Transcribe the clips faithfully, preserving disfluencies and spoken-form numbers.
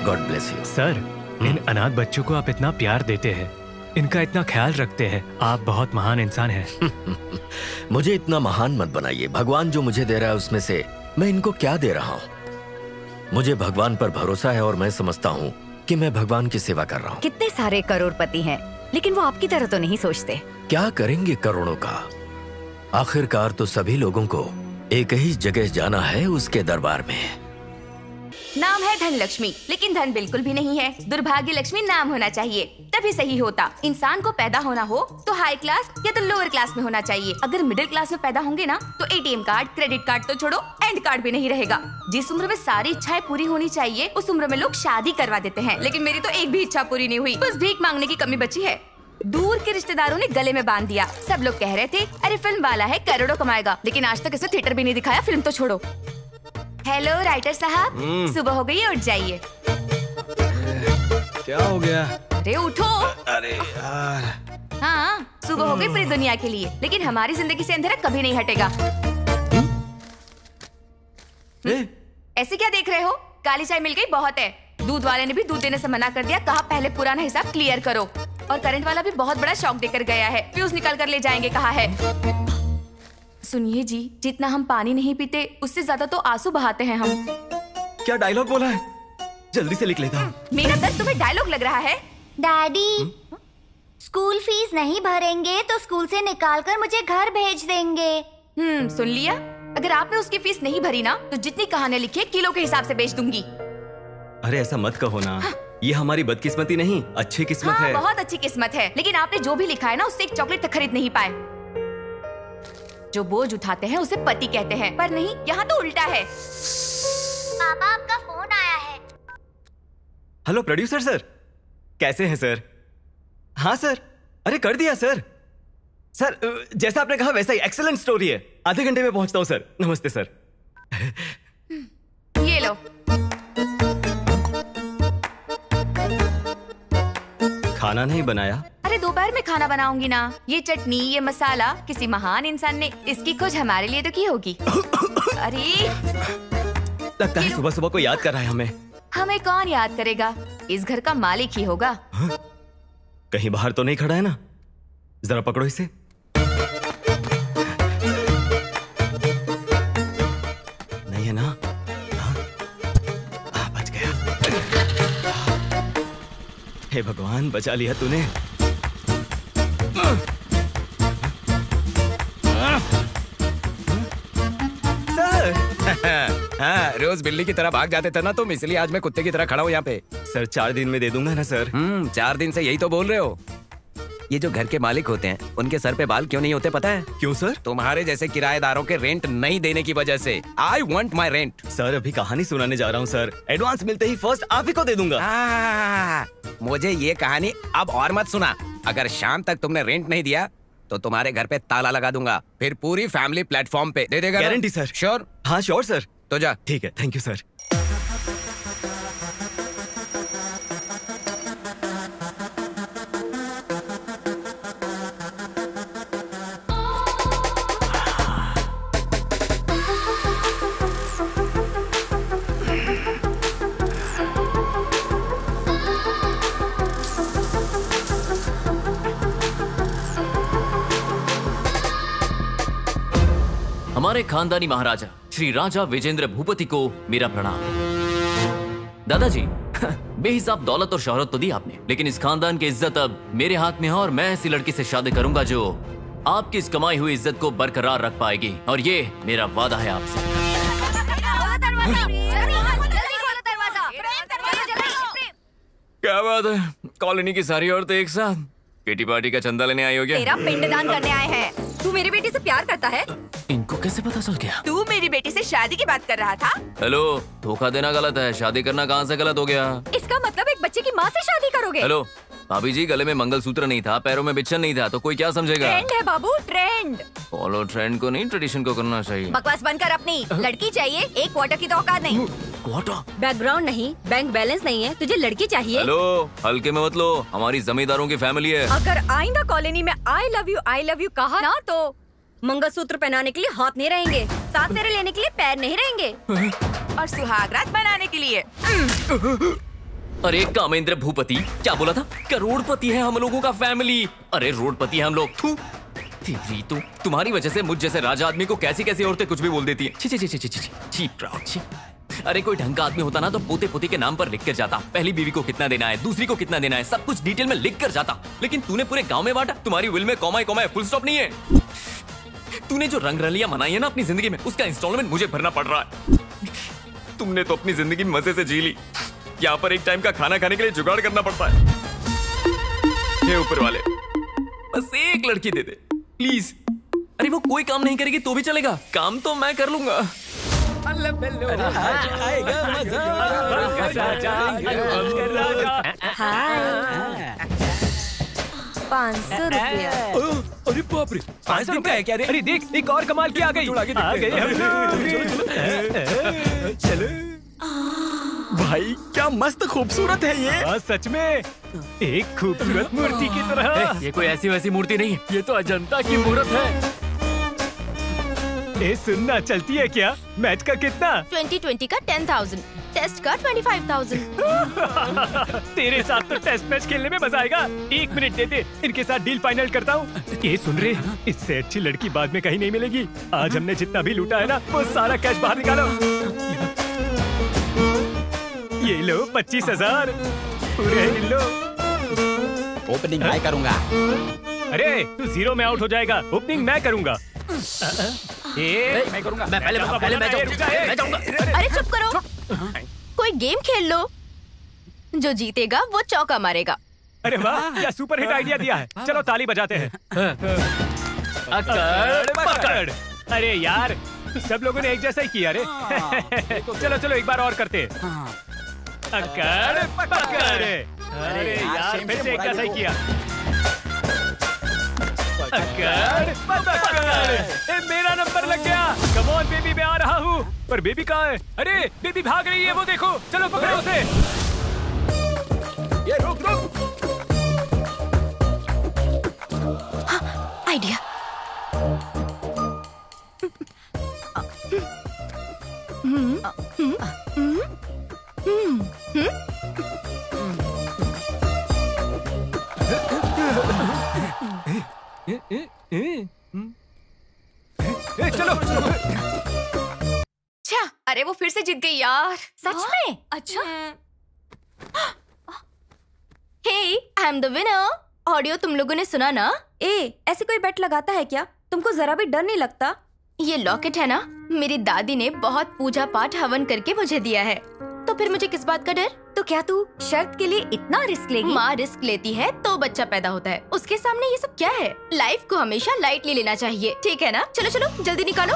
God bless you. Sir, इन अनाथ बच्चों को आप इतना प्यार देते हैं, इनका इतना ख्याल रखते हैं, आप बहुत महान इंसान हैं। मुझे इतना महान मत बनाइए। भगवान जो मुझे दे रहा है उसमें से मैं इनको क्या दे रहा हूँ? मुझे भगवान पर भरोसा है और मैं समझता हूँ कि मैं भगवान की सेवा कर रहा हूँ। कितने सारे करोड़पति हैं, लेकिन वो आपकी तरह तो नहीं सोचते। क्या करेंगे करोड़ों का? आखिरकार तो सभी लोगों को एक ही जगह जाना है, उसके दरबार में। नाम है धन लक्ष्मी, लेकिन धन बिल्कुल भी नहीं है। दुर्भाग्य लक्ष्मी नाम होना चाहिए, तभी सही होता। इंसान को पैदा होना हो तो हाई क्लास या तो लोअर क्लास में होना चाहिए। अगर मिडिल क्लास में पैदा होंगे ना तो एटीएम कार्ड, क्रेडिट कार्ड तो छोड़ो, एंड कार्ड भी नहीं रहेगा। जिस उम्र में सारी इच्छाएं पूरी होनी चाहिए उस उम्र में लोग शादी करवा देते हैं, लेकिन मेरी तो एक भी इच्छा पूरी नहीं हुई। बस भीख मांगने की कमी बची है। दूर के रिश्तेदारों ने गले में बांध दिया। सब लोग कह रहे थे अरे फिल्म वाला है, करोड़ों कमाएगा, लेकिन आज तक इसे थिएटर भी नहीं दिखाया। फिल्म तो छोड़ो। हेलो राइटर साहब, सुबह हो गई, उठ जाइए। क्या हो गया? अरे उठो। अरे यार। हाँ, सुबह हो गई पूरी दुनिया के लिए, लेकिन हमारी जिंदगी से अंधेरा कभी नहीं हटेगा। ऐसे क्या देख रहे हो? काली चाय मिल गई, बहुत है। दूध वाले ने भी दूध देने से मना कर दिया, कहा पहले पुराना हिसाब क्लियर करो। और करंट वाला भी बहुत बड़ा शॉक देकर गया है, फ्यूज निकाल कर ले जाएंगे कहा है। सुनिए जी, जितना हम पानी नहीं पीते उससे ज्यादा तो आंसू बहाते हैं हम। क्या डायलॉग बोला है? जल्दी से लिख लेता हूँ। मेरा दर्द तुम्हें डायलॉग लग रहा है? डैडी, स्कूल फीस नहीं भरेंगे तो स्कूल से निकाल कर मुझे घर भेज देंगे। हम्म, सुन लिया? अगर आपने उसकी फीस नहीं भरी ना तो जितनी कहानियां लिखी है किलो के हिसाब से बेच दूंगी। अरे ऐसा मत कहो ना। हाँ। ये हमारी बदकिस्मती नहीं, अच्छी किस्मत हाँ, है। बहुत अच्छी किस्मत है, लेकिन आपने जो भी लिखा है ना उससे एक चॉकलेट तक खरीद नहीं पाए। जो बोझ उठाते हैं उसे पति कहते हैं, पर नहीं, यहाँ तो उल्टा है। पापा, आपका फोन आया है। हेलो प्रोड्यूसर सर, कैसे हैं सर? हाँ सर, अरे कर दिया सर। सर जैसा आपने कहा वैसा ही एक्सीलेंट स्टोरी है। आधे घंटे में पहुंचता हूँ सर। नमस्ते सर। ये लो। खाना नहीं बनाया? अरे दोपहर में खाना बनाऊंगी ना। ये चटनी, ये मसाला किसी महान इंसान ने इसकी खोज हमारे लिए तो की होगी। अरे लगता है सुबह सुबह को याद कर रहा है हमें। हमें कौन याद करेगा, इस घर का मालिक ही होगा। हा? कहीं बाहर तो नहीं खड़ा है ना? जरा पकड़ो इसे। नहीं है ना? हाँ? हाँ, बच गया। हे भगवान, बचा लिया तूने। हाँ, रोज बिल्ली की तरह भाग जाते थे ना तुम, इसलिए आज मैं कुत्ते की तरह खड़ा हूँ यहाँ पे। सर चार दिन में दे दूंगा ना सर। हम्म, चार दिन से यही तो बोल रहे हो। ये जो घर के मालिक होते हैं उनके सर पे बाल क्यों नहीं होते पता है? क्यों सर? तुम्हारे जैसे किराएदारों के रेंट नहीं देने की वजह से। I want my rent. Sir अभी कहानी सुनाने जा रहा हूँ सर। एडवांस मिलते ही फर्स्ट आप ही को दे दूंगा। आ, मुझे ये कहानी अब और मत सुना। अगर शाम तक तुमने रेंट नहीं दिया तो तुम्हारे घर पे ताला लगा दूंगा, फिर पूरी फैमिली प्लेटफॉर्म पे दे देगा। Guarantee sir? श्योर? हाँ श्योर सर। तो जा। ठीक है, थैंक यू सर। हमारे खानदानी महाराजा श्री राजा विजेंद्र भूपति को मेरा प्रणाम। दादाजी, बेहिसाब दौलत और शोहरत तो दी आपने, लेकिन इस खानदान की इज्जत अब मेरे हाथ में है और मैं ऐसी लड़की से शादी करूंगा जो आपकी इस कमाई हुई इज्जत को बरकरार रख पाएगी, और ये मेरा वादा है आपसे। क्या बात है, कॉलोनी की सारी औरतें एक साथ किटी पार्टी का चंदा लेने आई हो क्या? तेरा पिंडदान करने आए हैं। तू मेरी बेटी से प्यार करता है? इनको कैसे पता चल गया? तू मेरी बेटी से शादी की बात कर रहा था? हेलो, धोखा देना गलत है, शादी करना कहाँ से गलत हो गया? इसका मतलब एक बच्चे की माँ से शादी करोगे? हेलो भाभी जी, गले में मंगलसूत्र नहीं था, पैरों में बिच्छन नहीं था, तो कोई क्या समझेगा? ट्रेंड है बाबू, ट्रेंड। फॉलो ट्रेंड को नहीं, ट्रेडिशन को करना चाहिए। बकवास बंद कर अपनी। लड़की चाहिए, एक क्वार्टर की तो औकात नहीं। क्वार्टर? बैकग्राउंड नहीं, बैंक बैलेंस नहीं है, तुझे लड़की चाहिए? हेलो, हल्के में मत लो, हमारी जमींदारों की फैमिली है। अगर आइंदा कॉलोनी में I love you I love you कहा ना तो मंगलसूत्र पहनाने के लिए हाथ नहीं रहेंगे, साथ फेरे लेने के लिए पैर नहीं रहेंगे, और सुहागरात बनाने के लिए अरे कामेंद्र भूपति, क्या बोला था? करोड़पति है हम लोगों का फैमिली। अरे रोडपति है हम लोग। थू तेरी तो, तुम्हारी वजह से मुझ जैसे राजा आदमी को कैसी कैसी औरतें कुछ भी बोल देती हैं। छी छी छी छी छी छी छी प्राउड छी। अरे कोई ढंग का आदमी होता ना तो पोते पोती के नाम पर लिख कर जाता, पहली बीवी को कितना देना है, दूसरी को कितना देना है, सब कुछ डिटेल में लिख कर जाता। लेकिन तूने पूरे गांव में बांटा। तुम्हारी विल में कॉमा कॉमा फुल स्टॉप नहीं है। तूने जो रंग रलियां मनाई है ना अपनी जिंदगी में, उसका इंस्टॉलमेंट मुझे भरना पड़ रहा है। तुमने तो अपनी जिंदगी मजे से जी ली। यहाँ पर एक टाइम का खाना खाने के लिए जुगाड़ करना पड़ता है। हे ऊपर वाले, बस एक लड़की दे दे प्लीज। अरे वो कोई काम नहीं करेगी तो भी चलेगा, काम तो मैं कर लूंगा। पाँच सौ रुपया। अरे बाप रे, पाँच सौ रुपया है क्या रे? अरे देख, एक और कमाल की आ गई। आ गई हम लोग। चलो भाई, क्या मस्त खूबसूरत है ये। हाँ सच में, एक खूबसूरत मूर्ति की तरह। ये कोई ऐसी वैसी मूर्ति नहीं है, ये तो अजंता की मूर्त है। ए सुनना, चलती है क्या? मैच का कितना? ट्वेंटी ट्वेंटी का टेन थाउजेंड, टेस्ट का ट्वेंटी फाइव थाउजेंड। तेरे साथ तो टेस्ट मैच खेलने में मजा आएगा। एक मिनट दे दे, इनके साथ डील फाइनल करता हूँ। ये सुन रहे, इससे अच्छी लड़की बाद में कहीं नहीं मिलेगी। आज हमने जितना भी लूटा है ना, वो सारा कैश बाहर निकालो। ये लो पच्चीस हजार पूरे लो। ओपनिंग मैं करूंगा। अरे तू जीरो में आउट हो जाएगा, ओपनिंग मैं करूंगा। ए, मैं करूंगा। मैं पहले मैं पहले मैं जाऊंगा, मैं जाऊंगा। अरे चुप करो, कोई गेम खेल लो। जो जीतेगा वो चौका मारेगा। अरे वाह, क्या सुपर हिट आइडिया दिया है। चलो ताली बजाते हैं। अकड़ पकड़। अरे यार, सब लोगों ने एक जैसा ही किया रे। चलो चलो एक बार और करते हैं। अकड़ पकड़। अरे यार, फिर से एक जैसा ही किया। अकड़ पकड़। ए, मेरा नंबर लग गया। कम ऑन बेबी, मैं आ रहा हूँ। पर बेबी कहाँ है? अरे बेबी भाग रही है, वो देखो। चलो पकड़ो उसे। ये रुक रुक। आइडिया। ए, चलो। अच्छा, अरे वो फिर से जीत गई यार। सच में? अच्छा। Hey, I am the winner. Audio तुम लोगों ने सुना ना? ए, ऐसे कोई बेट लगाता है क्या? तुमको जरा भी डर नहीं लगता? ये लॉकेट है ना, मेरी दादी ने बहुत पूजा पाठ हवन करके मुझे दिया है, तो फिर मुझे किस बात का डर? तो क्या तू शर्त के लिए इतना रिस्क लेगी? माँ रिस्क लेती है तो बच्चा पैदा होता है, उसके सामने ये सब क्या है? लाइफ को हमेशा लाइटली लेना चाहिए, ठीक है ना? चलो चलो जल्दी निकालो।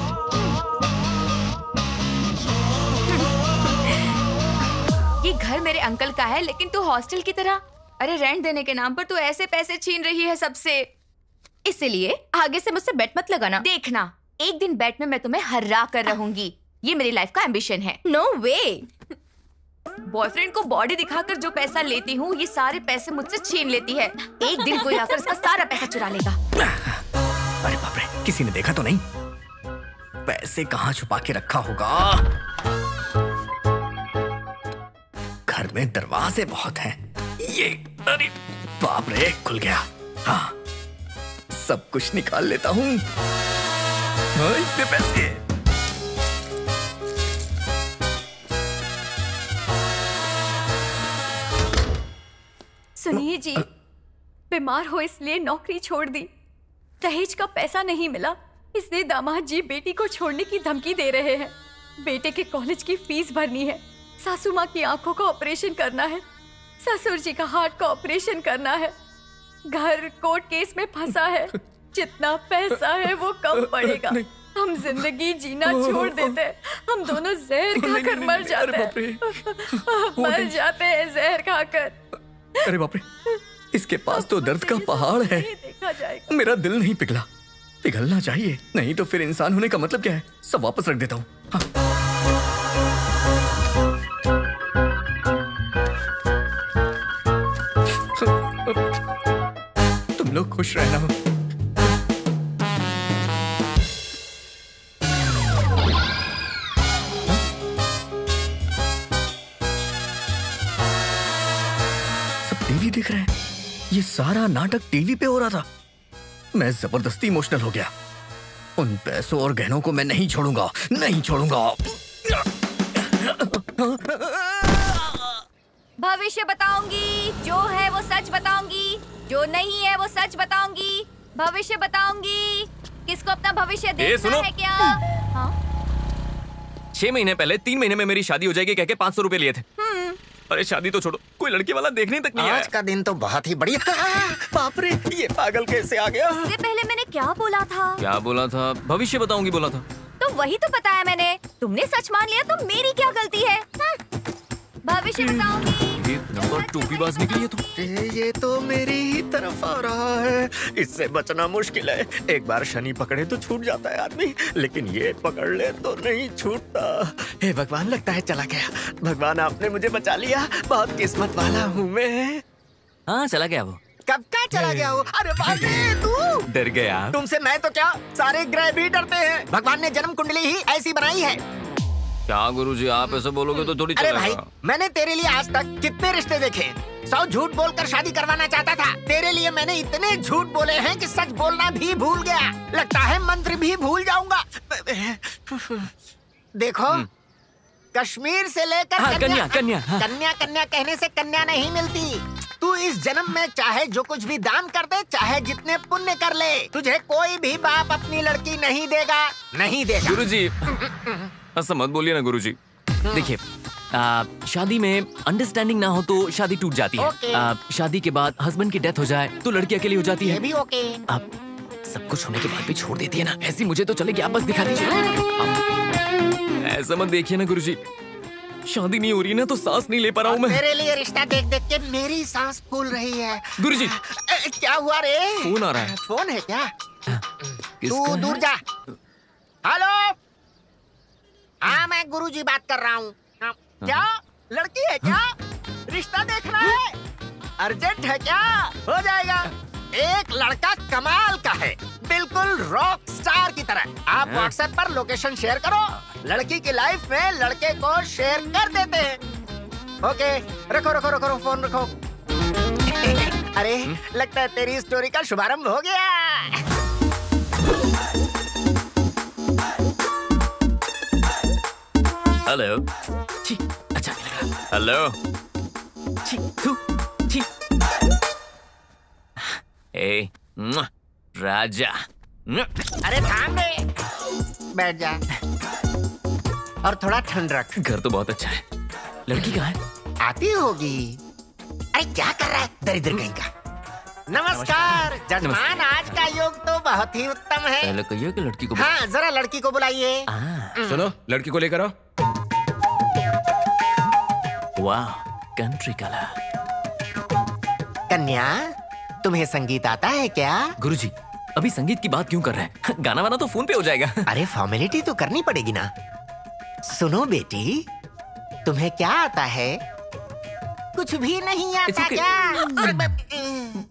ये घर मेरे अंकल का है, लेकिन तू हॉस्टल की तरह, अरे रेंट देने के नाम पर तू ऐसे पैसे छीन रही है सबसे। इसलिए आगे से मुझसे बेट मत लगाना। देखना, एक दिन बेट में मैं तुम्हें हरा कर रहूंगी। ये मेरी लाइफ का एम्बिशन है। No way. बॉयफ्रेंड को बॉडी दिखाकर जो पैसा लेती हूँ, ये सारे पैसे मुझसे छीन लेती है। एक दिन कोई आकर इसका सारा पैसा चुरा लेगा। अरे बाप रे, किसी ने देखा तो नहीं? पैसे कहाँ छुपा के रखा होगा? घर में दरवाजे बहुत हैं। ये, अरे बाप रे, खुल गया। हाँ, सब कुछ निकाल लेता हूँ। हाँ, इतने पैसे। सुनिए जी, बीमार हो इसलिए नौकरी छोड़ दी। दहेज का पैसा नहीं मिला, इसलिए दामाद जी बेटी को छोड़ने की धमकी दे रहे हैं। बेटे के कॉलेज की फीस भरनी है, सासू माँ की आंखों का ऑपरेशन करना है, ससुर जी का हार्ट का ऑपरेशन करना है, घर कोर्ट केस में फंसा है। जितना पैसा है वो कम पड़ेगा। हम जिंदगी जीना छोड़ देते हैं, हम दोनों जहर खाकर मर जाते हैं। मर जाते हैं जहर खाकर। अरे बाप रे, इसके पास तो दर्द का पहाड़ है। देखा जाएगा। मेरा दिल नहीं पिघला, पिघलना चाहिए, नहीं तो फिर इंसान होने का मतलब क्या है? सब वापस रख देता हूँ। हाँ। तुम लोग खुश रहना। टीवी दिख रहे हैं। ये सारा नाटक टीवी पे हो रहा था। मैं जबरदस्ती इमोशनल हो गया। उन पैसों और गहनों को मैं नहीं छोड़ूंगा, नहीं छोड़ूंगा। भविष्य बताऊंगी, जो है वो सच बताऊंगी, जो नहीं है वो सच बताऊंगी। भविष्य बताऊंगी। किसको अपना भविष्य देखना है क्या? हाँ? छह महीने पहले तीन महीने में मेरी शादी हो जाएगी कह के पाँच सौ रुपए लिए थे। अरे शादी तो छोड़ो, कोई लड़की वाला देखने तक नहीं आया। आज का दिन तो बहुत ही बढ़िया। बाप रे, ये पागल कैसे आ गया? इससे पहले मैंने क्या बोला था? क्या बोला था? भविष्य बताऊंगी बोला था। तो वही तो बताया मैंने। तुमने सच मान लिया तो मेरी क्या गलती है? भविष्य बताऊंगी। ये नंबर टोपीबाज निकली है तो। ये तो मेरी ही तरफ आ रहा है। इससे बचना मुश्किल है। एक बार शनि पकड़े तो छूट जाता है आदमी, लेकिन ये पकड़ ले तो नहीं छूटता। हे भगवान, लगता है चला गया। भगवान, आपने मुझे बचा लिया। बहुत किस्मत वाला हूँ मैं। हाँ, चला गया वो। कब का चला गया वो? अरे बाप रे, तू डर गया। तुमसे मैं तो क्या, सारे ग्रह भी डरते हैं। भगवान ने जन्म कुंडली ही ऐसी बनाई है। क्या गुरुजी, आप ऐसे बोलोगे तो थोड़ी अरे भाई, मैंने तेरे लिए आज तक कितने रिश्ते देखे। सौ झूठ बोलकर शादी करवाना चाहता था। तेरे लिए मैंने इतने झूठ बोले हैं कि सच बोलना भी भूल गया। लगता है मंत्र भी भूल जाऊंगा। देखो, कश्मीर से लेकर हाँ, कन्या कन्या हाँ। कन्या कन्या कहने से कन्या नहीं मिलती। तू इस जन्म में चाहे जो कुछ भी दान कर दे, चाहे जितने पुण्य कर ले, तुझे कोई भी बाप अपनी लड़की नहीं देगा, नहीं देगा। गुरुजी ऐसा मत बोलिए ना गुरुजी। देखिए, आ, शादी में अंडरस्टैंडिंग ना हो तो शादी टूट जाती है। ओके। आ, शादी के बाद हस्बैंड की डेथ हो जाए तो लड़की अकेली हो जाती है। ये भी ओके। आप सब कुछ होने के बाद भी छोड़ देती है ना, ऐसी मुझे तो चलेगी, आप बस दिखा दीजिए। आप ऐसा मत देखिए ना गुरुजी, शादी नहीं हो रही ना तो सांस नहीं ले पा रहा हूँ मैं। मेरे लिए रिश्ता देख देख के मेरी सांस फूल रही है। गुरुजी, ए, क्या हुआ रे? फोन आ रहा है। फोन है क्या? किसका तू है? दूर जा। हेलो, हाँ मैं गुरुजी बात कर रहा हूँ। क्या लड़की है क्या? रिश्ता देखना है? अर्जेंट है क्या? हो जाएगा। एक लड़का कमाल का है, बिल्कुल रॉक स्टार की तरह। आप व्हाट्सएप पर लोकेशन शेयर करो, लड़की की लाइफ में लड़के को शेयर कर देते हैं। ओके, रखो रखो रखो फोन रखो। अरे लगता है तेरी स्टोरी का शुभारंभ हो गया। हेलो। छी, अच्छा नहीं लग रहा। हेलो। छी, थू, छी। ए, मुआ, राजा। मुआ। अरे थाम रे, बैठ जा और थोड़ा ठंड रख। घर तो बहुत अच्छा है। लड़की कहाँ है? आती होगी। अरे क्या कर रहा है दरिद्र कहीं का? नमस्कार जजमान, आज का योग तो बहुत ही उत्तम है। पहले कहिए कि लड़की को। हाँ, जरा लड़की को बुलाइए। सुनो, लड़की को लेकर आओ। वाह, कंट्री कलर। कन्या, तुम्हें संगीत आता है क्या? गुरुजी, अभी संगीत की बात क्यों कर रहे हैं? गाना वाना तो फोन पे हो जाएगा। अरे फॉर्मेलिटी तो करनी पड़ेगी ना। सुनो बेटी, तुम्हें क्या आता है? कुछ भी नहीं आता okay. क्या?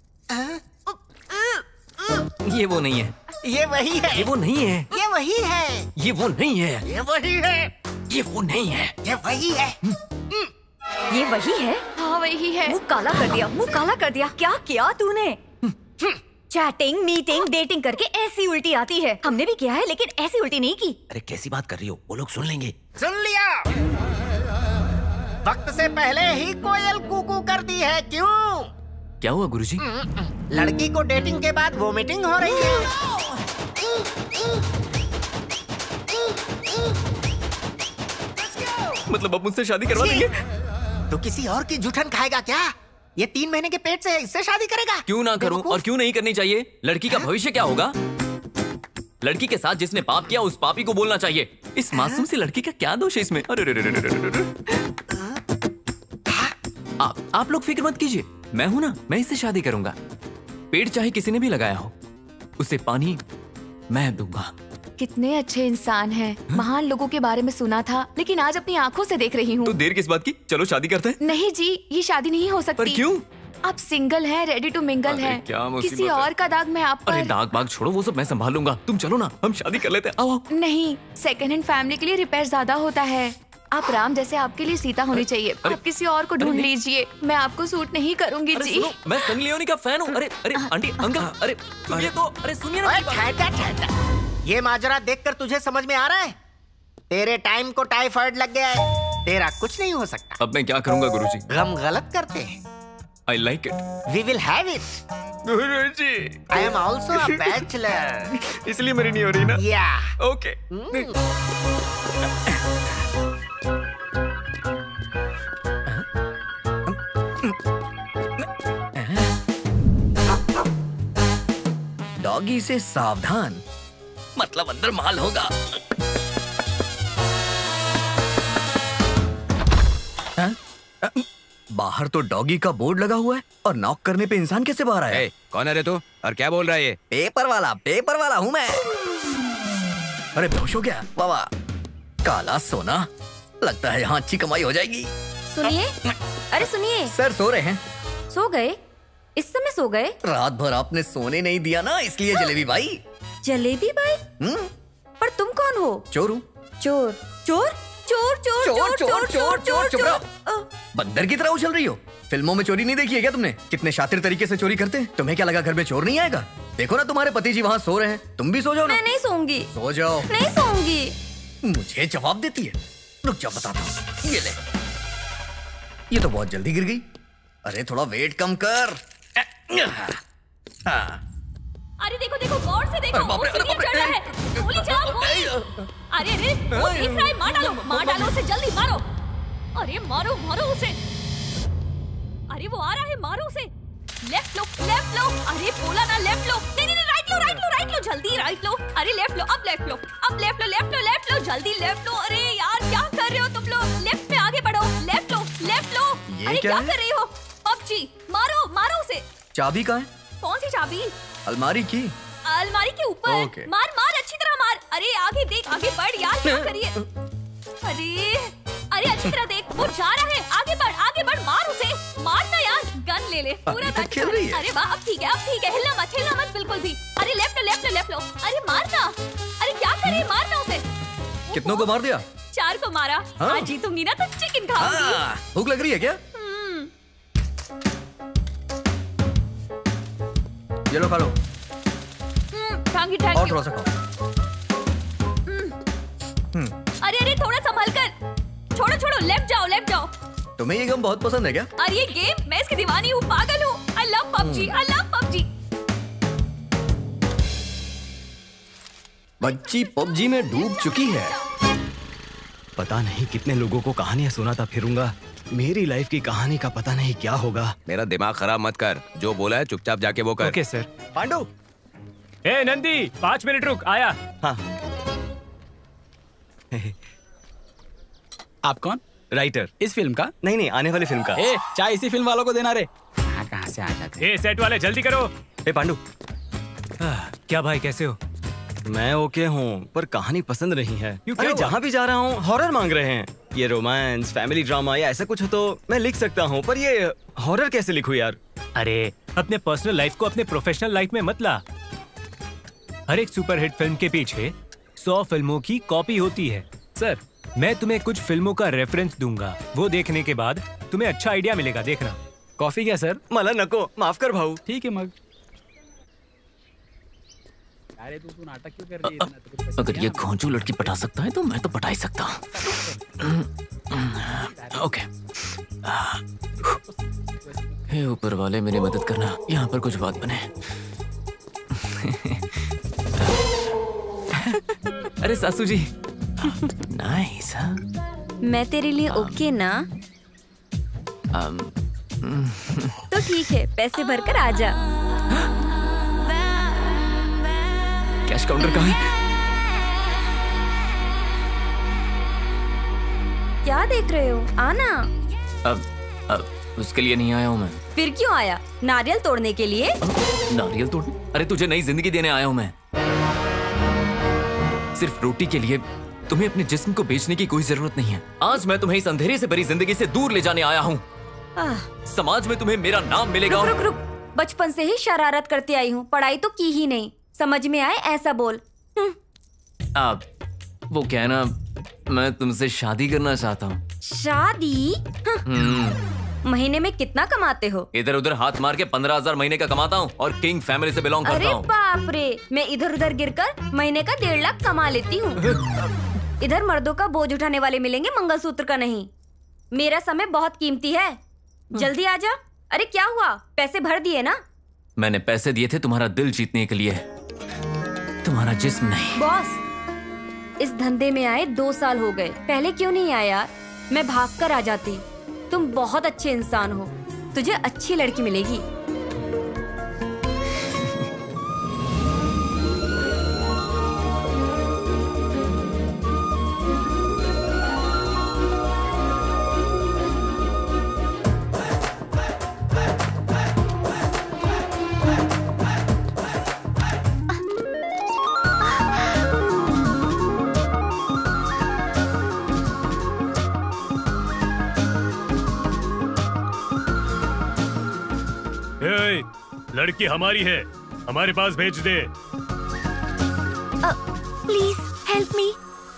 ये वो नहीं है। ये वही है। ये वो नहीं है। ये वही है। ये वो नहीं है। ये वही है। ये वो नहीं है। ये वही है। ये वही है। हाँ वही है। मुंह काला कर दिया, मुंह काला कर दिया। क्या किया तूने? चैटिंग, मीटिंग, डेटिंग करके ऐसी उल्टी आती है। हमने भी किया है लेकिन ऐसी उल्टी नहीं की। अरे कैसी बात कर रही हो, वो लोग सुन लेंगे। सुन लिया। वक्त से पहले ही कोयल कूकू कर दी है। क्यों? क्या हुआ गुरुजी? लड़की को डेटिंग के बाद वोमिटिंग हो रही है। मतलब अब मुझसे शादी करवा देंगे? तो किसी और की जूठन खाएगा क्या? ये तीन महीने के पेट से है, इससे शादी करेगा? क्यों ना करूं और क्यों नहीं करनी चाहिए? लड़की का भविष्य क्या होगा? लड़की के साथ जिसने पाप किया उस पापी को बोलना चाहिए। इस मासूम सी लड़की का क्या दोष है इसमें? अरे रे रे रे रे रे। आप आप लोग फिक्र मत कीजिए, मैं हूं ना, मैं इससे शादी करूंगा। पेड़ चाहे किसी ने भी लगाया हो, उसे पानी मैं दूंगा। कितने अच्छे इंसान हैं। महान लोगों के बारे में सुना था लेकिन आज अपनी आंखों से देख रही हूँ। तो देर किस बात की, चलो शादी करते हैं। नहीं जी, ये शादी नहीं हो सकती। पर क्यों? आप सिंगल हैं, रेडी टू मिंगल अरे हैं। क्या मुसीबत किसी है। और का दाग मैं आप अरे पर। दाग बाग छोड़ो, वो सब मैं संभाल लूंगा। तुम चलो ना, हम शादी कर लेते हैं। आओ आओ। नहीं, सेकंड हैंड फैमिली के लिए रिपेयर ज्यादा होता है। आप राम जैसे आपके लिए सीता होनी चाहिए। आप किसी और को ढूंढ लीजिए, मैं आपको सूट नहीं करूंगी अरे जी। सुनो, मैं सनी लियोनी का फैन हूँ। अरे अरे आंटी अंकल, अरे सुनिए तो, अरे सुनिए ना ओए, मेरी बात। ठहर जा, ठहर जा। ये माजरा देखकर तुझे समझ में आ रहा है? तेरे टाइम को टाइफाइड लग गया है, तेरा कुछ नहीं हो सकता। अब मैं क्या करूंगा गुरुजी? गम गलत करते हैं। I like it. We will have it. गुरुजी, I am also a bachelor. इसलिए मेरी नहीं हो रही ना? या ओके। डॉगी से सावधान, मतलब अंदर माल होगा। हाँ? बाहर तो डॉगी का बोर्ड लगा हुआ है और नॉक करने पे इंसान कैसे बाहर आया? ए, कौन है रे तू और क्या बोल रहा है ये? पेपर वाला, पेपर वाला हूँ मैं। अरे बेहोश हो गया? वाह वाह, काला सोना, लगता है यहाँ अच्छी कमाई हो जाएगी। सुनिए, अरे सुनिए। सर सो रहे हैं। सो गए? इस समय सो गए? रात भर आपने सोने नहीं दिया ना, इसलिए जलेबी भाई। जलेबी भाई? हम्म, पर तुम कौन हो? चोर हूँ। चोर? चोर? चोर चोर चोर चोर चोर चोर चुप रहो। अ, बंदर की तरह उछल रही हो। फिल्मों में चोरी नहीं देखी है क्या तुमने? कितने शातिर तरीके से चोरी करते हैं। तुम्हें क्या लगा घर में चोर नहीं आएगा? देखो ना तुम्हारे पति जी वहाँ सो रहे हैं, तुम भी सो जाओ ना। मैं नहीं सोऊंगी। सो जाओ। नहीं सोऊंगी। मुझे जवाब देती है। रुक जाओ बताता हूँ। ये ले, ये तो बहुत जल्दी गिर गई। अरे थोड़ा वेट कम कर। हाँ। अरे देखो देखो, गौर से देखो, अरे बाप वो रे, अरे सीढ़ियाँ बाप रे। चढ़ रहा है। गोली चलाओ, गोली। अरे अरे, वो देख रहा है, मार डालो, मार डालो उसे, जल्दी मारो। अरे मारो मारो उसे। अरे वो आ रहा है, मारो उसे। लेफ्ट लो, लेफ्ट लो। अरे बोला ना लेफ्ट लो। नहीं नहीं, राइट लो, राइट लो, राइट लो, जल्दी राइट लो। अरे लेफ्ट लो, अब लेफ्ट लो, अब लेफ्ट लो, लेफ्ट लो, लेफ्ट लो, जल्दी लेफ्ट लो। अरे यार क्या कर रहे हो तुम लोग? लेफ्ट में आगे बढ़ो, लेफ्ट लो, लेफ्ट लो। ये अरे क्या क्या है? कर रही हो? पबजी, मारो मारो उसे। चाबी कहाँ है? कौन सी चाबी? अलमारी की। अलमारी के ऊपर। ओके। मार मार, अच्छी तरह मार। अरे आगे देख, आगे बढ़ यार, क्या करिए? अरे अरे अच्छी तरह देख, वो जा रहा है, आगे बढ़, आगे बढ़, मार उसे, मार ना यार, गन ले ले, पूरा अभी तक गन खेल छोड़। रही है। अरे वाह, अब ठीक है, अब ठीक है, हिलना मत, हिलना मत बिल्कुल भी। अरे लेफ्ट लो, लेफ्ट लो, लेफ्ट लो। अरे मारना, अरे क्या करे, मारना उसे। कितनों को मार दिया? चार को मारा। हाँ। आज जीतूंगी ना तो चिकन खाऊंगी। हाँ, भूख लग रही है क्या? हम्म, ये लो खा लो। हम्म, थैंक यू थैंक और यू। थोड़ा सा खाओ। अरे अरे थोड़ा संभल कर, छोड़ो छोड़ो, लेफ्ट जाओ, लेफ्ट जाओ। तुम्हें ये गेम बहुत पसंद है क्या? अरे ये गेम, मैं इसकी दीवानी हूँ, पागल हूँ। I love PUBG, I love PUBG. बच्ची पबजी में डूब चुकी है। पता नहीं कितने लोगों को कहानियां सुनाता फिरूंगा। मेरी लाइफ की कहानी का पता नहीं क्या होगा। मेरा दिमाग खराब मत कर, जो बोला है चुपचाप जाके वो कर। Okay sir. पांडु। ए नंदी, पाँच मिनट रुक, आया। हाँ। आप कौन? राइटर। इस फिल्म का? नहीं नहीं, आने वाली फिल्म का। ए, चाय इसी फिल्म वालों को देना रे। कहाँ कहाँ से आ जाते हैं? ए सेट वाले जल्दी करो। ए पांडु। आह, क्या भाई, कैसे हो? मैं ओके हूँ, पर कहानी पसंद नहीं है। क्यों, क्या अरे हुआ? जहाँ भी जा रहा हूँ हॉरर मांग रहे हैं। ये रोमांस, फैमिली ड्रामा या ऐसा कुछ हो तो मैं लिख सकता हूँ, पर ये हॉरर कैसे लिखूं यार? अरे अपने पर्सनल लाइफ को अपने प्रोफेशनल लाइफ में मत ला। हर एक सुपरहिट फिल्म के पीछे सौ फिल्मों की कॉपी होती है। सर, मैं तुम्हें कुछ फिल्मों का रेफरेंस दूंगा, वो देखने के बाद तुम्हें अच्छा आइडिया मिलेगा, देखना। कॉफी क्या सर? मला नको, माफ कर भाऊ। ठीक है मग। अरे तू तू नाटक क्यों कर रही है? इतना तो कुछ पैसे अगर दिया ये ना। घोंचू लड़की पटा सकता है तो मैं तो पटा ही सकता हूँ। ओके। हे ऊपर वाले, मेरी मदद करना, यहाँ पर कुछ बात बने। अरे सासू जी। नाइस। मैं तेरे लिए ओके ना? तो ठीक है, पैसे भरकर आ जा। कैश काउंटर कहाँ है? क्या देख रहे हो? आना। अब अब उसके लिए नहीं आया हूँ मैं। फिर क्यों आया? नारियल तोड़ने के लिए? नारियल तोड़? अरे तुझे नई जिंदगी देने आया हूँ मैं। सिर्फ रोटी के लिए तुम्हें अपने जिस्म को बेचने की कोई जरूरत नहीं है। आज मैं तुम्हें इस अंधेरे से भरी जिंदगी से दूर ले जाने आया हूँ। समाज में तुम्हें मेरा नाम मिलेगा। रुक रुक रुक, बचपन से ही शरारत करती आई हूँ, पढ़ाई तो की ही नहीं। समझ में आए ऐसा बोल। अब वो क्या है ना, मैं तुमसे शादी करना चाहता हूँ। शादी? महीने में कितना कमाते हो? इधर उधर हाथ मार के पंद्रह हजार महीने का कमाता हूँ और किंग फैमिली से बिलोंग करता हूँ। अरे बाप रे, मैं इधर उधर गिरकर महीने का डेढ़ लाख कमा लेती हूँ। इधर मर्दों का बोझ उठाने वाले मिलेंगे, मंगलसूत्र का नहीं। मेरा समय बहुत कीमती है, जल्दी आ जा। अरे क्या हुआ, पैसे भर दिए ना? मैंने पैसे दिए थे तुम्हारा दिल जीतने के लिए, तुम्हारा जिस्म नहीं। बॉस, इस धंधे में आए दो साल हो गए, पहले क्यों नहीं आया यार? मैं भाग कर आ जाती। तुम बहुत अच्छे इंसान हो, तुझे अच्छी लड़की मिलेगी। लड़की हमारी है, हमारे पास भेज दे। Please help me.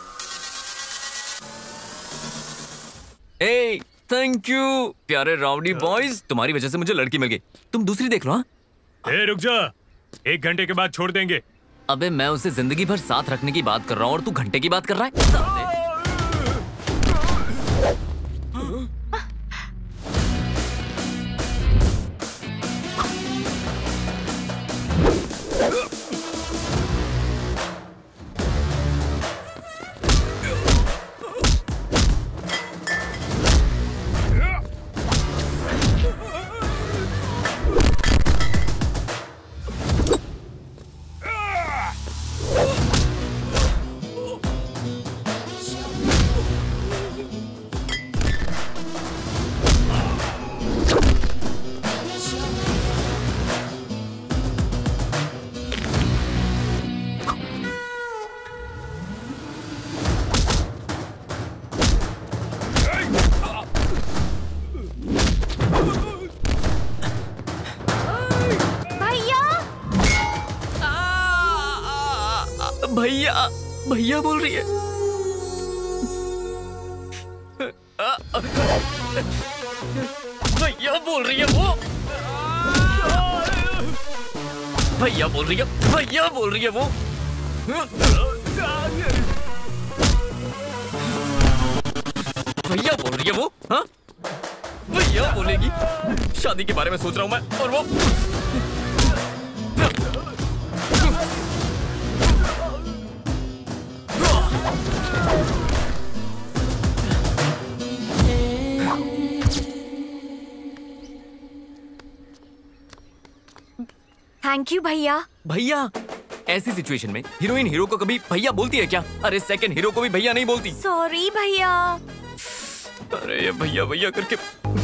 ए, थैंक यू प्यारे राउडी बॉयज, तुम्हारी वजह से मुझे लड़की मिल गई। तुम दूसरी देख लो। हाँ ए, रुक जा, एक घंटे के बाद छोड़ देंगे। अबे मैं उसे जिंदगी भर साथ रखने की बात कर रहा हूँ और तू घंटे की बात कर रहा है। भैया भैया बोल रही है। भैया बोल रही है वो। भैया बोल रही है भैया बोल रही है वो। भैया बोल रही है वो। हाँ भैया बोलेगी। शादी के बारे में सोच रहा हूं मैं और वो। थैंक यू भैया। भैया ऐसी सिचुएशन में हीरोइन हीरो को कभी भैया बोलती है क्या? अरे सेकंड हीरो को भी भैया नहीं बोलती। सॉरी भैया। अरे ये भैया भैया करके।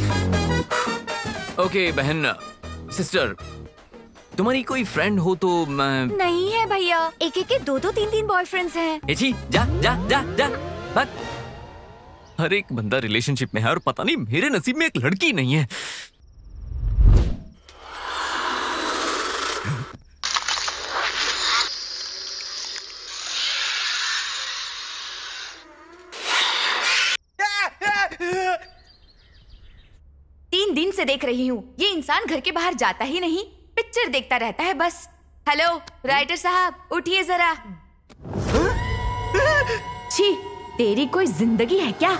ओके बहन, सिस्टर, तुम्हारी कोई फ्रेंड हो तो मैं। नहीं है भैया, एक एक के दो दो तीन तीन बॉयफ्रेंड्स हैं। एची, जा जा जा जा बस। हर एक बंदा रिलेशनशिप में है और पता नहीं मेरे नसीब में एक लड़की नहीं है। तीन दिन से देख रही हूँ, ये इंसान घर के बाहर जाता ही नहीं, पिक्चर देखता रहता है बस। हेलो राइटर साहब, उठिए जरा। छी, तेरी कोई जिंदगी है क्या?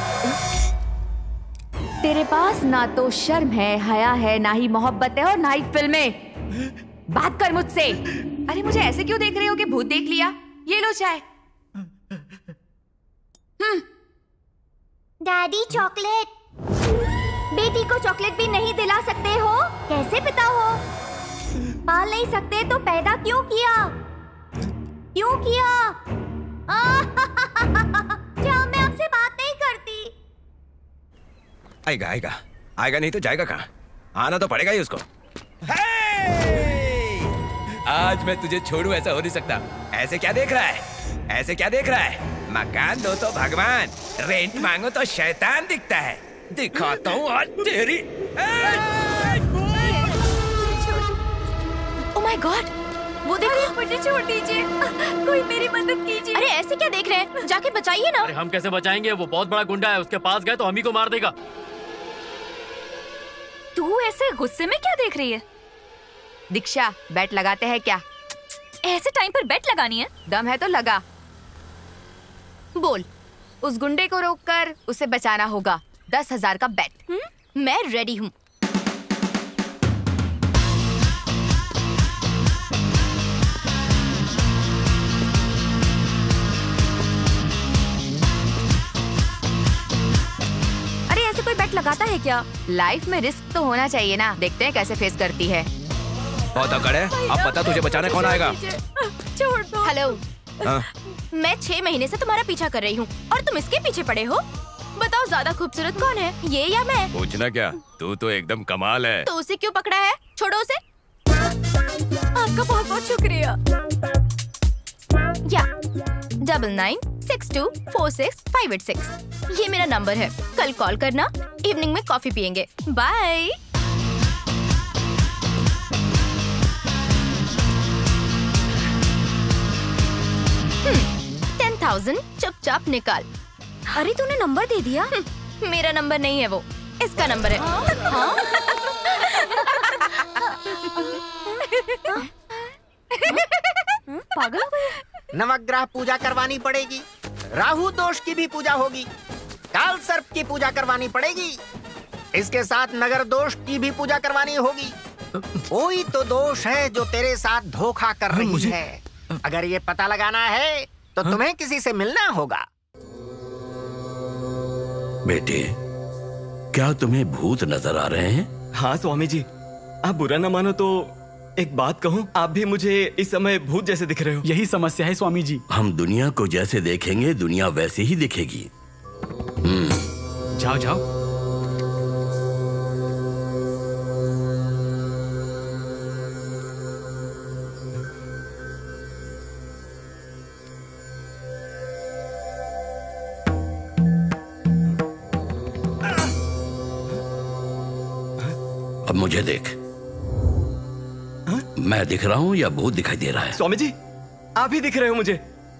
तेरे पास ना तो शर्म है, हया है, ना ही मोहब्बत है और ना ही फिल्में। बात कर मुझसे। अरे मुझे ऐसे क्यों देख रहे हो कि भूत देख लिया? ये लो चाय। हम्म। Daddy chocolate. बेटी को चॉकलेट भी नहीं दिला सकते हो? कैसे पिता हो? पाल नहीं सकते तो पैदा क्यों किया? क्यों किया? क्या मैं आपसे बात नहीं करती? आएगा आएगा आएगा, नहीं तो जाएगा कहाँ? आना तो पड़ेगा ही उसको। आज मैं तुझे छोड़ू ऐसा हो नहीं सकता। ऐसे क्या देख रहा है? ऐसे क्या देख रहा है? मकान दो तो भगवान, रेंट मांगो तो शैतान दिखता है। दिखाता हूँ आज तेरी। ओह माय गॉड, वो देखो, मुझे छोड़ दीजिए, कोई मेरी मदद कीजिए। अरे ऐसे क्या देख रहे हैं, जाके बचाइए ना। अरे हम कैसे बचाएंगे, वो बहुत बड़ा गुंडा है, उसके पास गए तो हम ही को मार देगा। तू ऐसे गुस्से में क्या देख रही है? दीक्षा, बैट लगाते हैं क्या? ऐसे टाइम पर बैट लगानी है? दम है तो लगा। बोल, उस गुंडे को रोककर उसे बचाना होगा। दस हजार का बैट। हुँ? मैं रेडी हूँ। अरे ऐसे कोई बैट लगाता है क्या? लाइफ में रिस्क तो होना चाहिए ना, देखते हैं कैसे फेस करती है। बहुत अकड़ है, अब पता तुझे बचाने कौन आएगा। छोड़ दो। हेलो, हाँ? मैं छह महीने से तुम्हारा पीछा कर रही हूँ और तुम इसके पीछे पड़े हो। बताओ ज्यादा खूबसूरत कौन है, ये या मैं? पूछना क्या, तू तो एकदम कमाल है। तो उसे क्यों पकड़ा है? छोड़ो उसे। आपका बहुत बहुत शुक्रिया। या double nine six two four six five eight six, ये मेरा नंबर है। कल कॉल करना, इवनिंग में कॉफी पियेंगे। बाय। टेन थाउजेंड चुपचाप निकाल। अरे तूने नंबर दे दिया? मेरा नंबर नहीं है वो, इसका नंबर है। हाँ? पागल हो गए? नवग्रह पूजा करवानी पड़ेगी, राहु दोष की भी पूजा होगी, काल सर्प की पूजा करवानी पड़ेगी, इसके साथ नगर दोष की भी पूजा करवानी होगी। कोई तो दोष है जो तेरे साथ धोखा कर रही मुझे... है। अगर ये पता लगाना है तो हाँ? तुम्हें किसी से मिलना होगा। बेटे, क्या तुम्हें भूत नजर आ रहे हैं? हाँ स्वामी जी, आप बुरा न मानो तो एक बात कहूँ, आप भी मुझे इस समय भूत जैसे दिख रहे हो। यही समस्या है स्वामी जी। हम दुनिया को जैसे देखेंगे दुनिया वैसे ही दिखेगी। जाओ जाओ। अब मुझे देख। हा? मैं दिख रहा हूँ या भूत दिखाई दे रहा है? स्वामी जी, आप ही दिख रहे हो मुझे।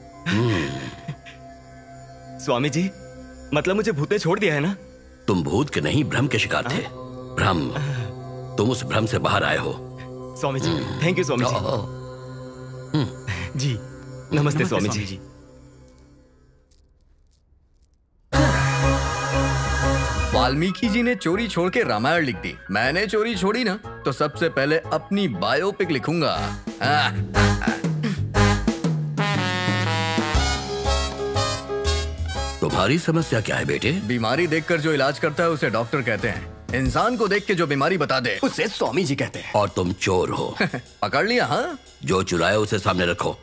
स्वामी जी, मतलब मुझे भूत ने छोड़ दिया है ना? तुम भूत के नहीं, भ्रम के शिकार थे। भ्रम, तुम उस भ्रम से बाहर आए हो। Swami ji, thank you Swami ji. जी नमस्ते स्वामी जी। वाल्मीकि जी ने चोरी छोड़ के रामायण लिख दी, मैंने चोरी छोड़ी ना तो सबसे पहले अपनी बायोपिक लिखूंगा। तुम्हारी समस्या क्या है बेटे? बीमारी देखकर जो इलाज करता है उसे डॉक्टर कहते हैं, इंसान को देख के जो बीमारी बता दे उसे स्वामी जी कहते हैं। और तुम चोर हो। पकड़ लिया? हाँ, जो चुराया उसे सामने रखो।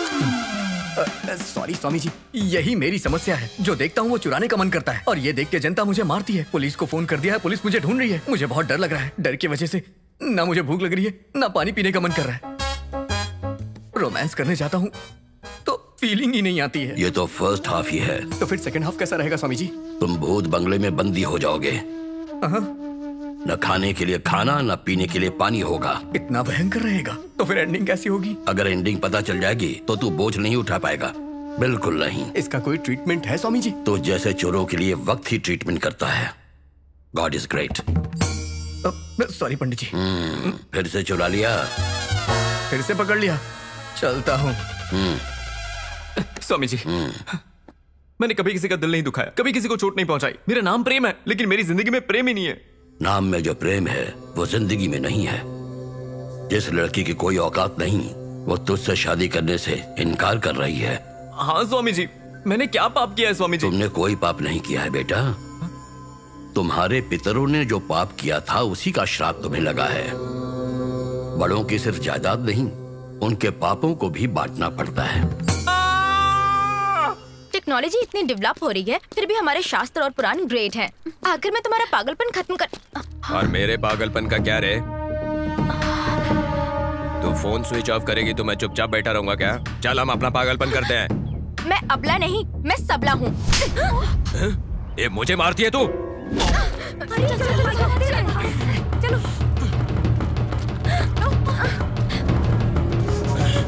सॉरी स्वामी जी, यही मेरी समस्या है। जो देखता हूँ वो चुराने का मन करता है और ये देख के जनता मुझे मारती है। पुलिस को फोन कर दिया है, पुलिस मुझे ढूंढ रही है। मुझे बहुत डर लग रहा है। डर की वजह से ना मुझे भूख लग रही है ना पानी पीने का मन कर रहा है। रोमांस करने जाता हूँ तो फीलिंग ही नहीं आती है। ये तो फर्स्ट हाफ ही है। तो फिर सेकंड हाफ कैसा रहेगा स्वामी जी? तुम भूत बंगले में बंदी हो जाओगे। न खाने के लिए खाना न पीने के लिए पानी होगा। इतना भयंकर रहेगा? तो फिर एंडिंग कैसी होगी? अगर एंडिंग पता चल जाएगी तो तू बोझ नहीं उठा पाएगा। बिल्कुल नहीं। इसका कोई ट्रीटमेंट है स्वामी जी? तो जैसे चोरों के लिए वक्त ही ट्रीटमेंट करता है। God is great. Sorry Pandit ji. फिर से चुरा लिया? फिर से पकड़ लिया। चलता हूँ। स्वामी जी, मैंने कभी किसी का दिल नहीं दुखाया, कभी किसी को चोट नहीं पहुंचाई। मेरा नाम प्रेम है, लेकिन मेरी जिंदगी में प्रेम ही नहीं है। नाम में जो प्रेम है वो जिंदगी में नहीं है। जिस लड़की की कोई औकात नहीं वो तुझसे शादी करने से इनकार कर रही है। हाँ स्वामी जी, मैंने क्या पाप किया है स्वामी जी? तुमने कोई पाप नहीं किया है बेटा। तुम्हारे पितरों ने जो पाप किया था उसी का श्राप तुम्हें लगा है। बड़ों की सिर्फ जायदाद नहीं, उनके पापों को भी बांटना पड़ता है। टेक्नोलॉजी इतनी डेवलप हो रही है, फिर भी हमारे शास्त्र और पुराण ग्रेट हैं। आखिर मैं तुम्हारा पागलपन खत्म कर। और मेरे पागलपन का क्या रे? तू फोन स्विच ऑफ करेगी तो मैं चुपचाप बैठा रहूंगा क्या? चल हम अपना पागलपन करते हैं। मैं अबला नहीं, मैं सबला हूँ। ये मुझे मारती है तू? चलो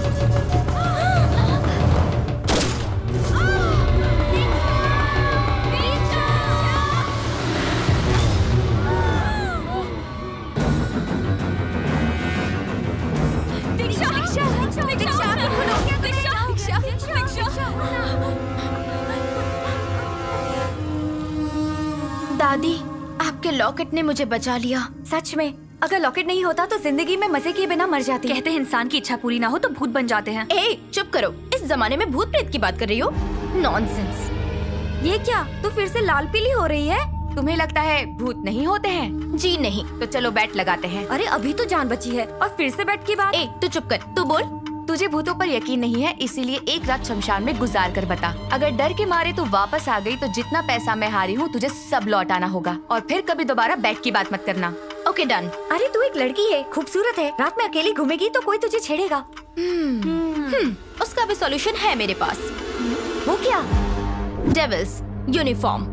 आपके लॉकेट ने मुझे बचा लिया। सच में, अगर लॉकेट नहीं होता तो जिंदगी में मजे किए बिना मर जाती। कहते हैं इंसान की इच्छा पूरी ना हो तो भूत बन जाते हैं। ए, चुप करो। इस जमाने में भूत प्रेत की बात कर रही हो? नॉनसेंस। ये क्या, तू फिर से लाल पीली हो रही है? तुम्हें लगता है भूत नहीं होते हैं? जी नहीं। तो चलो बैट लगाते हैं। अरे अभी तो जान बची है और फिर से बैट की बात। ए, तू चुप कर, तू बोल। तुझे भूतों पर यकीन नहीं है, इसीलिए एक रात शमशान में गुजार कर बता। अगर डर के मारे तू वापस आ गई तो जितना पैसा मैं हारी हूँ तुझे सब लौटाना होगा, और फिर कभी दोबारा बैट की बात मत करना। Okay done. अरे तू एक लड़की है, खूबसूरत है, रात में अकेली घूमेगी तो कोई तुझे छेड़ेगा। हम्म, उसका भी सॉल्यूशन है मेरे पास। वो क्या? Devil's uniform.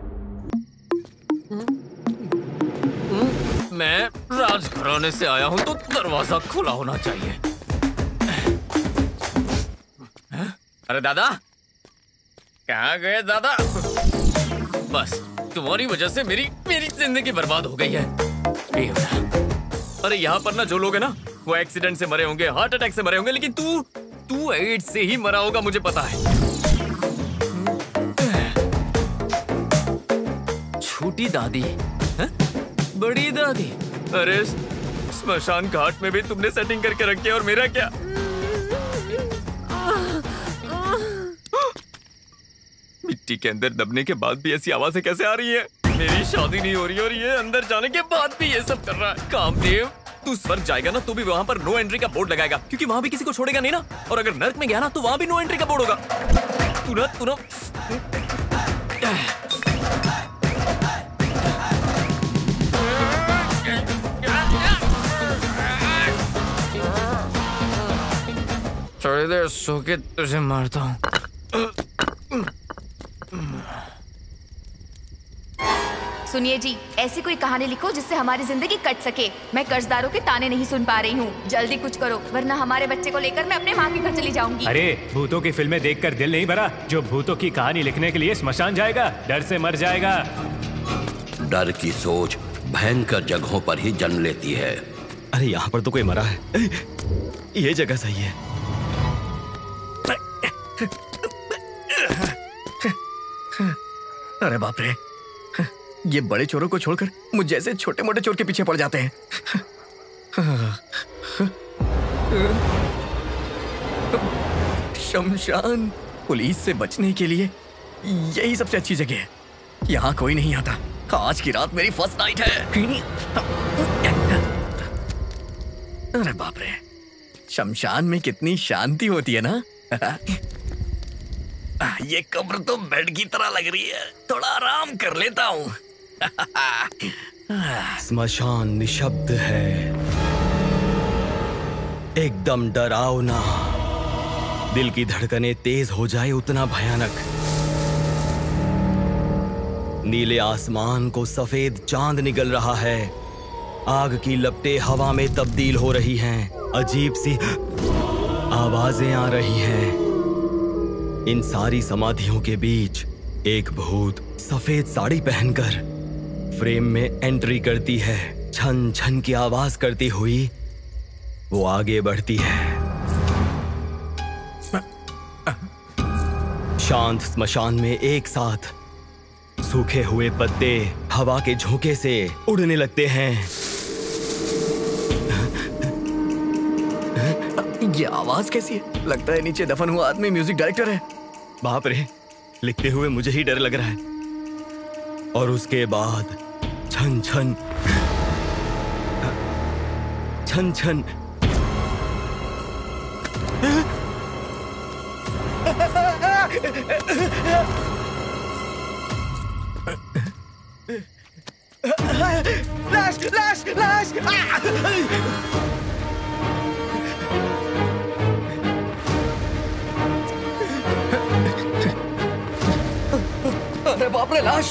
मैं राजघराने से आया हूँ तो दरवाजा खुला होना चाहिए। अरे दादा, कहाँ गए दादा? बस तुम्हारी वजह से मेरी मेरी जिंदगी बर्बाद हो गई है। अरे यहाँ पर ना जो लोग हैं ना वो एक्सीडेंट से मरे होंगे, हार्ट अटैक से मरे होंगे, लेकिन तू तू एड्स से ही मरा होगा, मुझे पता है। छोटी दादी है? बड़ी दादी? अरे स्मशान घाट में भी तुमने सेटिंग करके रखी है, और मेरा क्या? मिट्टी के अंदर दबने के बाद भी ऐसी आवाजें कैसे आ रही है? मेरी शादी नहीं हो रही और ये अंदर जाने के बाद भी ये सब कर रहा है। कामदेव, तू स्वर्ग जाएगा ना तो भी वहाँ पर नो एंट्री का बोर्ड लगाएगा, क्योंकि वहाँ भी किसी को छोड़ेगा नहीं ना। और अगर नर्क में गया ना तो वहाँ भी नो एंट्री का बोर्ड होगा। तू ना तू ना थोड़ी देर सो के तुझे मारता हूँ। सुनिए जी, ऐसी कोई कहानी लिखो जिससे हमारी जिंदगी कट सके। मैं कर्जदारों के ताने नहीं सुन पा रही हूँ। जल्दी कुछ करो, वरना हमारे बच्चे को लेकर मैं अपने माँ के घर चली जाऊंगी। अरे भूतों की फिल्में देखकर दिल नहीं भरा? जो भूतों की कहानी लिखने के लिए श्मशान जाएगा, डर से मर जाएगा। डर की सोच भयंकर जगहों पर ही जन्म लेती है। अरे यहाँ पर तो कोई मरा है। ये जगह सही है। अरे बाप रे, ये बड़े चोरों को छोड़कर मुझ जैसे छोटे मोटे चोर के पीछे पड़ जाते हैं। शमशान पुलिस से बचने के लिए यही सबसे अच्छी जगह है। यहाँ कोई नहीं आता। आज की रात मेरी फर्स्ट नाइट है। अरे बाप रे, शमशान में कितनी शांति होती है ना। ये कब्र तो बेड की तरह लग रही है, थोड़ा आराम कर लेता हूँ। स्मशान निशब्द है, एकदम डरावना, दिल की धड़कनें तेज हो जाए उतना भयानक। नीले आसमान को सफेद चांद निगल रहा है, आग की लपटें हवा में तब्दील हो रही हैं, अजीब सी आवाजें आ रही हैं। इन सारी समाधियों के बीच एक भूत सफेद साड़ी पहनकर फ्रेम में एंट्री करती है। छन छन की आवाज करती हुई वो आगे बढ़ती है। शांत स्मशान में एक साथ सूखे हुए पत्ते हवा के झोंके से उड़ने लगते हैं। ये आवाज कैसी है? लगता है नीचे दफन हुआ आदमी म्यूजिक डायरेक्टर है। बाप रे, लिखते हुए मुझे ही डर लग रहा है। और उसके बाद छन छन छन छन लाश लाश लाश। अरे बाप रे, लाश।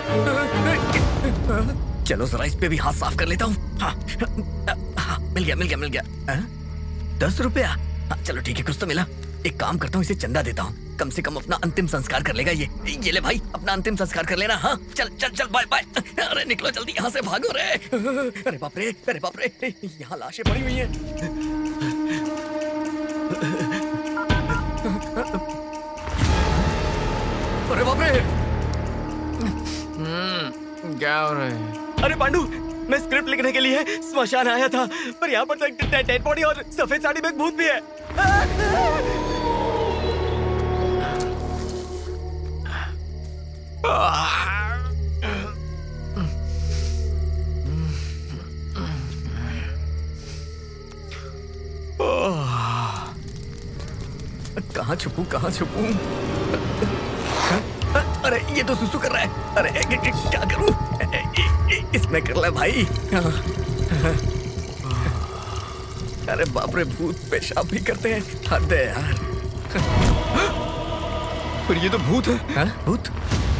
चलो जरा इस पे भी हाथ साफ कर लेता हूँ। हाँ, हाँ, मिल गया मिल गया मिल गया। हाँ? दस रुपया? हाँ, चलो ठीक है, कुछ तो मिला। एक काम करता हूँ, इसे चंदा देता हूँ, कम से कम अपना अंतिम संस्कार कर लेगा ये। ये ले भाई, अपना अंतिम संस्कार कर लेना। हाँ चल चल चल, बाय बाय। अरे निकलो जल्दी यहाँ से, भागो रे। अरे बाप रे, अरे बाप रे, यहाँ लाशें पड़ी हुई हैं। अरे बाप रे, क्या हो रहा है? अरे पांडु, मैं स्क्रिप्ट लिखने के लिए स्मशान आया था, पर यहाँ पर तो एक डेड बॉडी और सफेद साड़ी में एक भूत भी है। कहाँ छुपूं, कहाँ छुपूं? अरे ये तो सुसु कर रहा है। अरे क्या करूं? इसमें कर ले भाई। अरे बाप रे, भूत पेशाब भी करते हैं। हद है यार। पर ये तो भूत है। हाँ? भूत?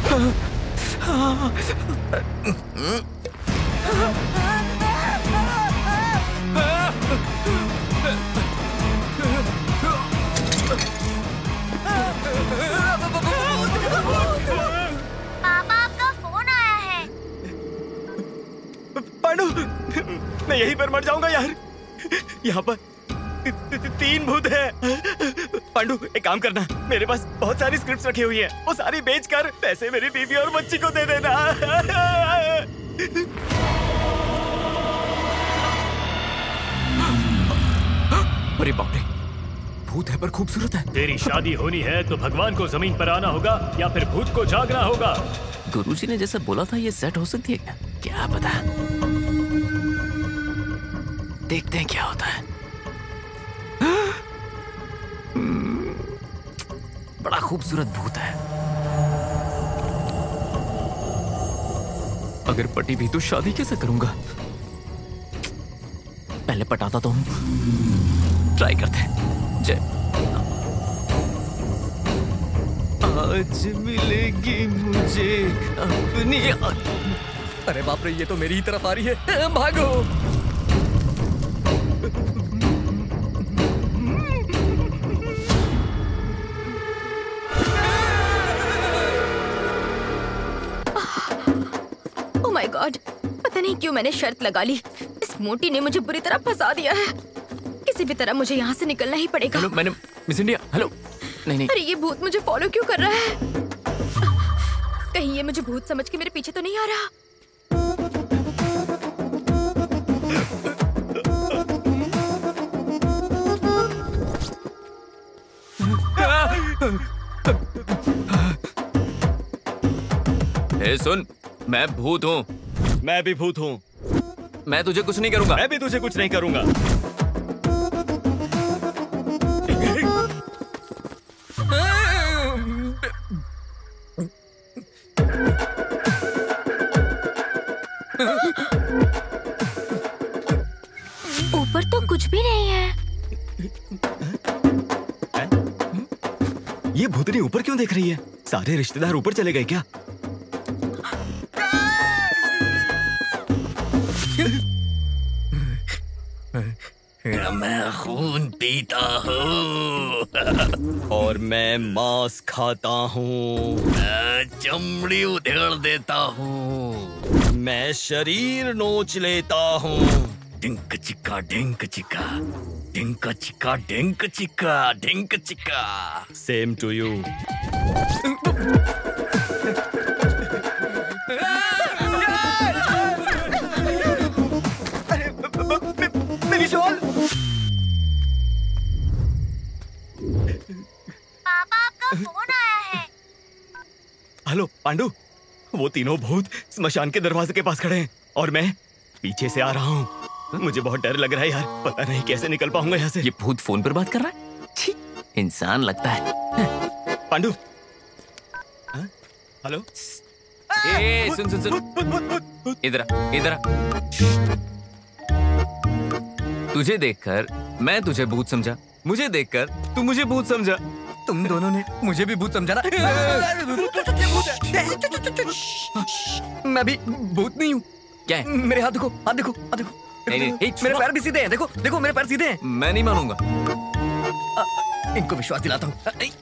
पापा, आपका फोन आया है। पांडु, मैं यहीं पर मर जाऊंगा यार। यहाँ पर तीन भूत हैं। पांडु, एक काम करना, मेरे पास बहुत सारी स्क्रिप्ट्स रखी हुई हैं, वो सारी बेचकर पैसे मेरी बीवी और बच्ची को दे देना। अरे बाप रे, भूत है पर खूबसूरत है। तेरी शादी होनी है तो भगवान को जमीन पर आना होगा या फिर भूत को जागना होगा। गुरुजी ने जैसा बोला था ये सेट हो सकती है क्या? क्या पता, देखते हैं क्या होता है। बड़ा खूबसूरत भूत है। अगर पटी भी तो शादी कैसे करूंगा? पहले पटाता तो हूं, ट्राई करते हैं। जय। आज मिलेगी मुझे अपनी। अरे बाप रे, ये तो मेरी ही तरफ आ रही है। भागो। ओह माय गॉड, पता नहीं क्यों मैंने शर्त लगा ली। इस मोटी ने मुझे बुरी तरह फंसा दिया है। किसी भी तरह मुझे यहाँ से निकलना ही पड़ेगा। हेलो, मैंने मिस इंडिया। हेलो। नहीं नहीं। अरे ये भूत मुझे फॉलो क्यों कर रहा है? कहीं ये मुझे भूत समझ के मेरे पीछे तो नहीं आ रहा? ए सुन, मैं भूत हूँ। मैं भी भूत हूँ। मैं तुझे कुछ नहीं करूंगा। मैं भी तुझे कुछ नहीं करूंगा। ऊपर तो कुछ भी नहीं है। ये भूतनी ऊपर क्यों देख रही है? सारे रिश्तेदार ऊपर चले गए क्या? मैं खून पीता हूँ और मैं मांस खाता हूँ। मैं चमड़ी उधेड़ देता हूँ। मैं शरीर नोच लेता हूँ। डिंक चिक्का डिंक चिक्का डिंक चिक्का डिंक चिक्का डिंक चिक्का। Same to you. पापा, आपका फोन आया है। हेलो पांडु, वो तीनों भूत स्मशान के दरवाजे के पास खड़े हैं और मैं पीछे से आ रहा हूँ। मुझे बहुत डर लग रहा है यार, पता नहीं कैसे निकल पाऊंगा यहाँ से। ये भूत फोन पर बात कर रहा है? छी, इंसान लगता है। पांडु, हेलो। ए सुन सुन सुन, इधर आ, इधर आ। तुझे देखकर मैं तुझे भूत समझा, मुझे देखकर तू मुझे भूत समझा। तुम दोनों ने मुझे भी भूत समझा ना? मैं भी भूत नहीं हूँ। क्या है? मेरे हाथ देखो, हाथ देखो, हाथ देखो। नहीं नहीं, मेरे पैर भी सीधे हैं। देखो देखो, मेरे पैर सीधे हैं। मैं नहीं मानूंगा। इनको विश्वास दिलाता हूँ।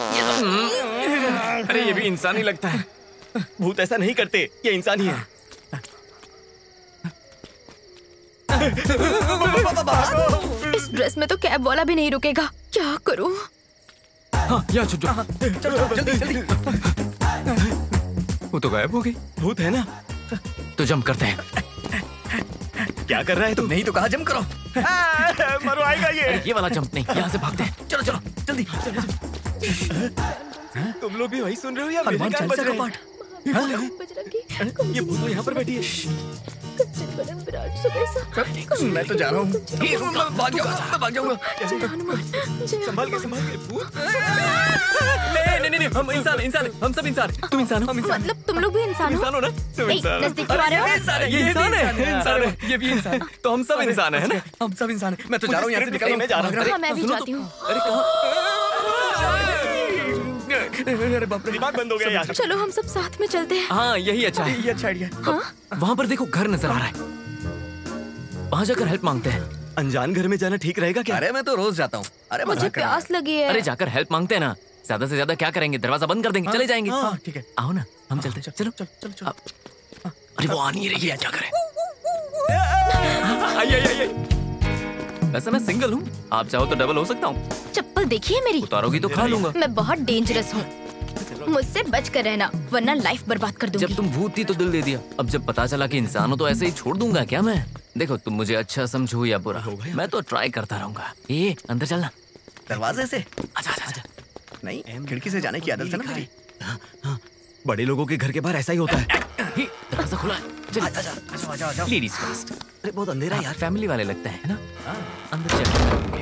अरे ये भी इंसान ही लगता है। भूत ऐसा नहीं करते, ये इंसान ही है। इस ड्रेस में तो कैब वाला भी नहीं रुकेगा। क्या करूं? हाँ, यहाँ छुप जाओ। चलो जल्दी जल्दी। वो तो गायब हो गई। भूत है ना? तो जंप करते हैं। क्या कर रहा है तू? नहीं तो कहा जंप करो। मरवाएगा ये। अरे ये वाला जंप नहीं, यहाँ से भागते हैं। चलो चलो जल्दी चलो, चलो। तुम लोग भी वही सुन रहे हो या मेरे हनुमान कान बज चालीसा रहे का हैं? पाठ। हाँ? ये भूत तो यहाँ पर बैठी है। मैं तो जा रहा हूँ। मैं भाग जाऊंगा, मैं भाग जाऊंगा। संभाल के संभाल के भूत। नहीं नहीं नहीं, हम इंसान इंसान हम सब इंसान। तुम इंसान हो, हम इंसान। मतलब तुम लोग भी इंसान हो? इंसान हो ना? तुम इंसान हो। नजदीक क्यों आ रहे हो? ये इंसान है, इंसान है, ये भी इंसान है। तो हम सब इंसान है, है ना? हम सब इंसान हैं। मैं तो जा रहा हूँ यहाँ से, निकल रहा हूँ। मैं जा रहा हूँ। हाँ, मैं भी जाती हूँ। अरे कहाँ? अरे बाप रे, दिमाग बंद हो गया यार। चलो हम सब साथ में चलते हैं। हाँ यही अच्छा है। ये अच्छा आइडिया। हाँ? वहाँ पर देखो घर नजर आ रहा है, वहाँ जाकर हेल्प मांगते हैं। अनजान घर में जाना ठीक रहेगा क्या? अरे मैं तो रोज जाता हूँ। अरे मुझे प्यास लगी है। अरे जाकर हेल्प मांगते हैं ना, ज्यादा से ज्यादा क्या करेंगे, दरवाजा बंद कर देंगे, चले जाएंगे। हाँ ठीक है, आओ ना हम चलते हैं। चलो चलो चलो चलो। अरे वो आ नहीं रही है, क्या करें? आइए आइए आइए। वैसे मैं सिंगल हूँ, आप चाहो तो डबल हो सकता हूँ। चप्पल देखिए मेरी। उतारोगी तो खा लूंगा। मैं बहुत डेंजरस हूँ, मुझसे बच कर रहना वरना लाइफ बर्बाद कर दूंगी। जब तुम भूत थी तो दिल दे दिया, अब जब पता चला कि इंसान हो तो ऐसे ही छोड़ दूंगा क्या मैं? देखो तुम मुझे अच्छा समझो या बुरा, मैं तो ट्राई करता रहूंगा। ये अंदर चलना। दरवाजे से? आजा आजा आजा। नहीं, खिड़की से जाने की आदत है ना मेरी। हाँ, बड़े लोगों के घर के बाहर ऐसा ही होता है। दरवाजा खुला है। Ladies first. अरे बहुत अंधेरा यार। फैमिली वाले लगता है ना? अंदर चल।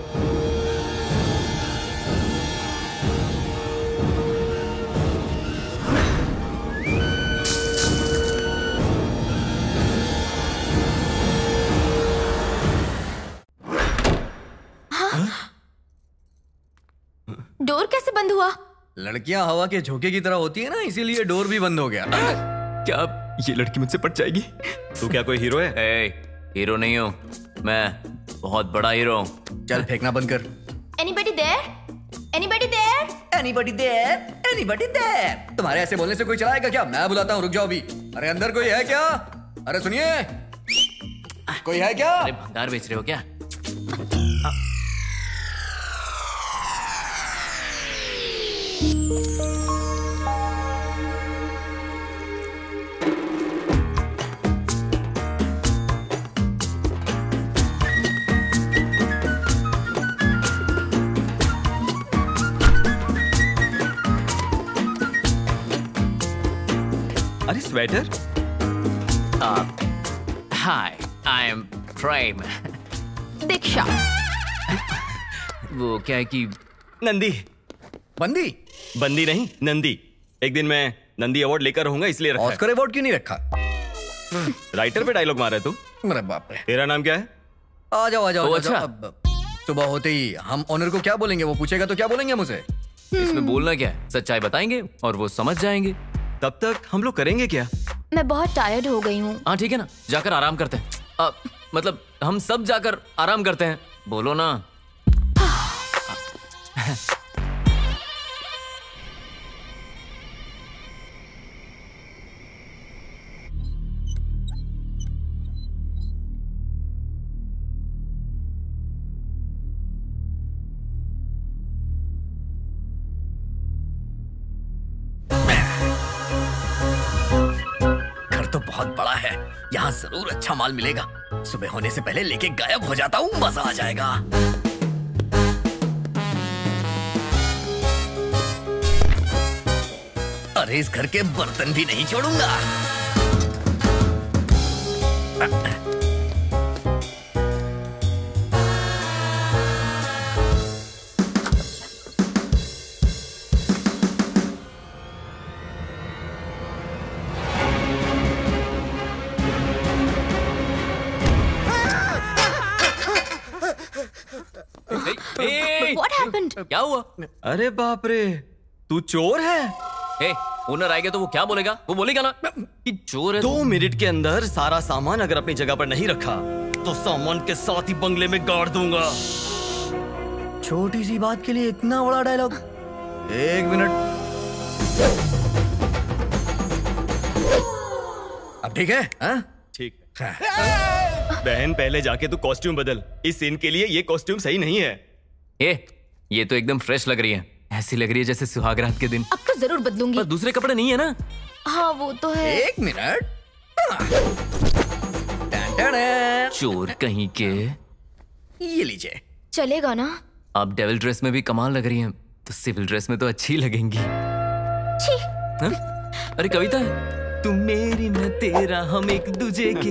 डोर कैसे बंद हुआ? लड़कियां हवा के झोंके की तरह होती है ना, इसीलिए डोर भी बंद हो गया। क्या ये लड़की मुझसे पट जाएगी? तू क्या कोई हीरो है? ए, हीरो नहीं हूँ मैं, बहुत बड़ा हीरो हूँ। चल फेंकना बंद कर। Anybody there? Anybody there? Anybody there? Anybody there? तुम्हारे ऐसे बोलने से कोई चलाएगा क्या? मैं बुलाता हूँ, रुक जाओ अभी। अरे अंदर कोई है क्या? अरे सुनिए, कोई है क्या? अरे भंडार बेच रहे हो क्या? अरे स्वेटर? हाय, आई एम प्रेम। दीक्षा। वो क्या है कि नंदी। बंदी? बंदी नहीं, नंदी। एक दिन मैं नंदी अवार्ड लेकर रहूंगा इसलिए रखा है। ऑस्कर अवार्ड क्यों नहीं रखा? राइटर पे डायलॉग मारा है तू? अरे बाप रे। तेरा नाम क्या है? आ जाओ आ जाओ। ओ, आ जाओ। अच्छा। अब सुबह होते ही हम ऑनर को क्या बोलेंगे? वो पूछेगा तो क्या बोलेंगे हम उसे? इसमें बोलना क्या है? सच्चाई बताएंगे और वो समझ जाएंगे। तब तक हम लोग करेंगे क्या? मैं बहुत टायर्ड हो गई हूँ। हाँ ठीक है ना, जाकर आराम करते हैं। आ, मतलब हम सब जाकर आराम करते हैं, बोलो ना। तो बहुत बड़ा है, यहाँ जरूर अच्छा माल मिलेगा। सुबह होने से पहले लेके गायब हो जाता हूँ, मजा आ जाएगा। अरे इस घर के बर्तन भी नहीं छोड़ूंगा। What happened? क्या हुआ? अरे बाप रे, तू चोर है? ए, ओनर आएगा तो वो क्या बोलेगा? वो बोलेगा ना कि चोर है। दो मिनट के अंदर सारा सामान अगर अपनी जगह पर नहीं रखा तो सामान के साथ ही बंगले में गाड़ दूंगा। छोटी सी बात के लिए इतना बड़ा डायलॉग? एक मिनट। अब ठीक है? हाँ? ठीक है। बहन पहले जाके तू कॉस्ट्यूम बदल, इस सीन के लिए ये कॉस्ट्यूम सही नहीं है। ए, ये तो एकदम फ्रेश लग रही है, ऐसी लग रही है जैसे सुहागरात के दिन। अब तो जरूर बदलूंगी। पर दूसरे कपड़े नहीं है ना? हाँ वो तो है। एक मिनट, चोर कहीं के। ये लीजिए। चलेगा ना? आप डेविल ड्रेस में भी कमाल लग रही हैं, तो सिविल ड्रेस में तो अच्छी लगेंगी। छी। हाँ? अरे कविता है, तू मेरी मैं तेरा हम एक दूजे के।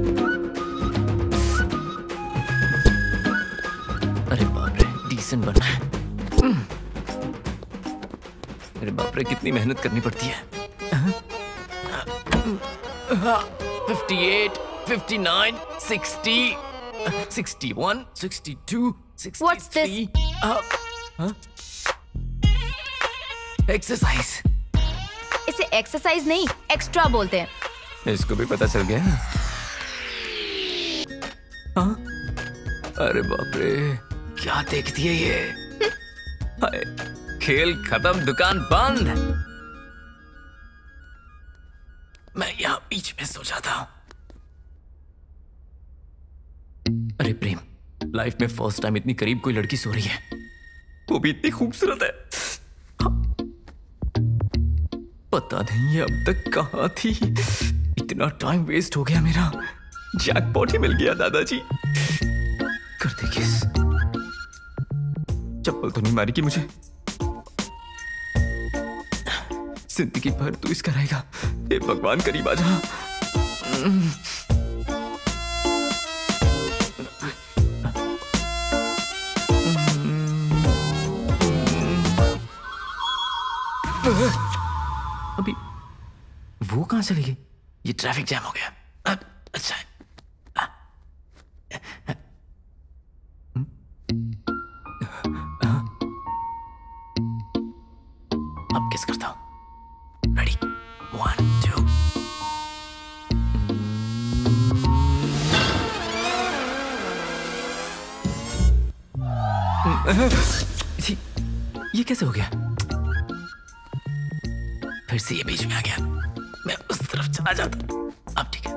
अरे बाप रे, डिसेंट बनना है। अरे बाप रे, कितनी मेहनत करनी पड़ती है। Fifty eight, fifty nine, sixty, sixty one, sixty two, sixty three. What's this? Exercise. इसे एक्सरसाइज नहीं, एक्स्ट्रा बोलते हैं। इसको भी पता चल गया। हाँ? अरे बाप रे, क्या देखती है ये? हाय, खेल खत्म, दुकान बंद। मैं यहाँ बीच में सो जाता हूँ। अरे प्रेम, लाइफ में फर्स्ट टाइम इतनी करीब कोई लड़की सो रही है, वो भी इतनी खूबसूरत है। पता नहीं अब तक कहाँ थी, इतना टाइम वेस्ट हो गया मेरा। जैकपॉट ही मिल गया दादाजी। कर दे किस। चप्पल तो नहीं मारेगी मुझे? जिंदगी भर तू इसका रहेगा। हे भगवान, करीब आ जा। अभी वो कहां चली गई? ये ट्रैफिक जैम हो गया। अच्छा है। अब किस करता हूं? Ready, one two. ये कैसे हो गया? फिर से ये बीच में आ गया। मैं उस तरफ चला जाता। अब ठीक है।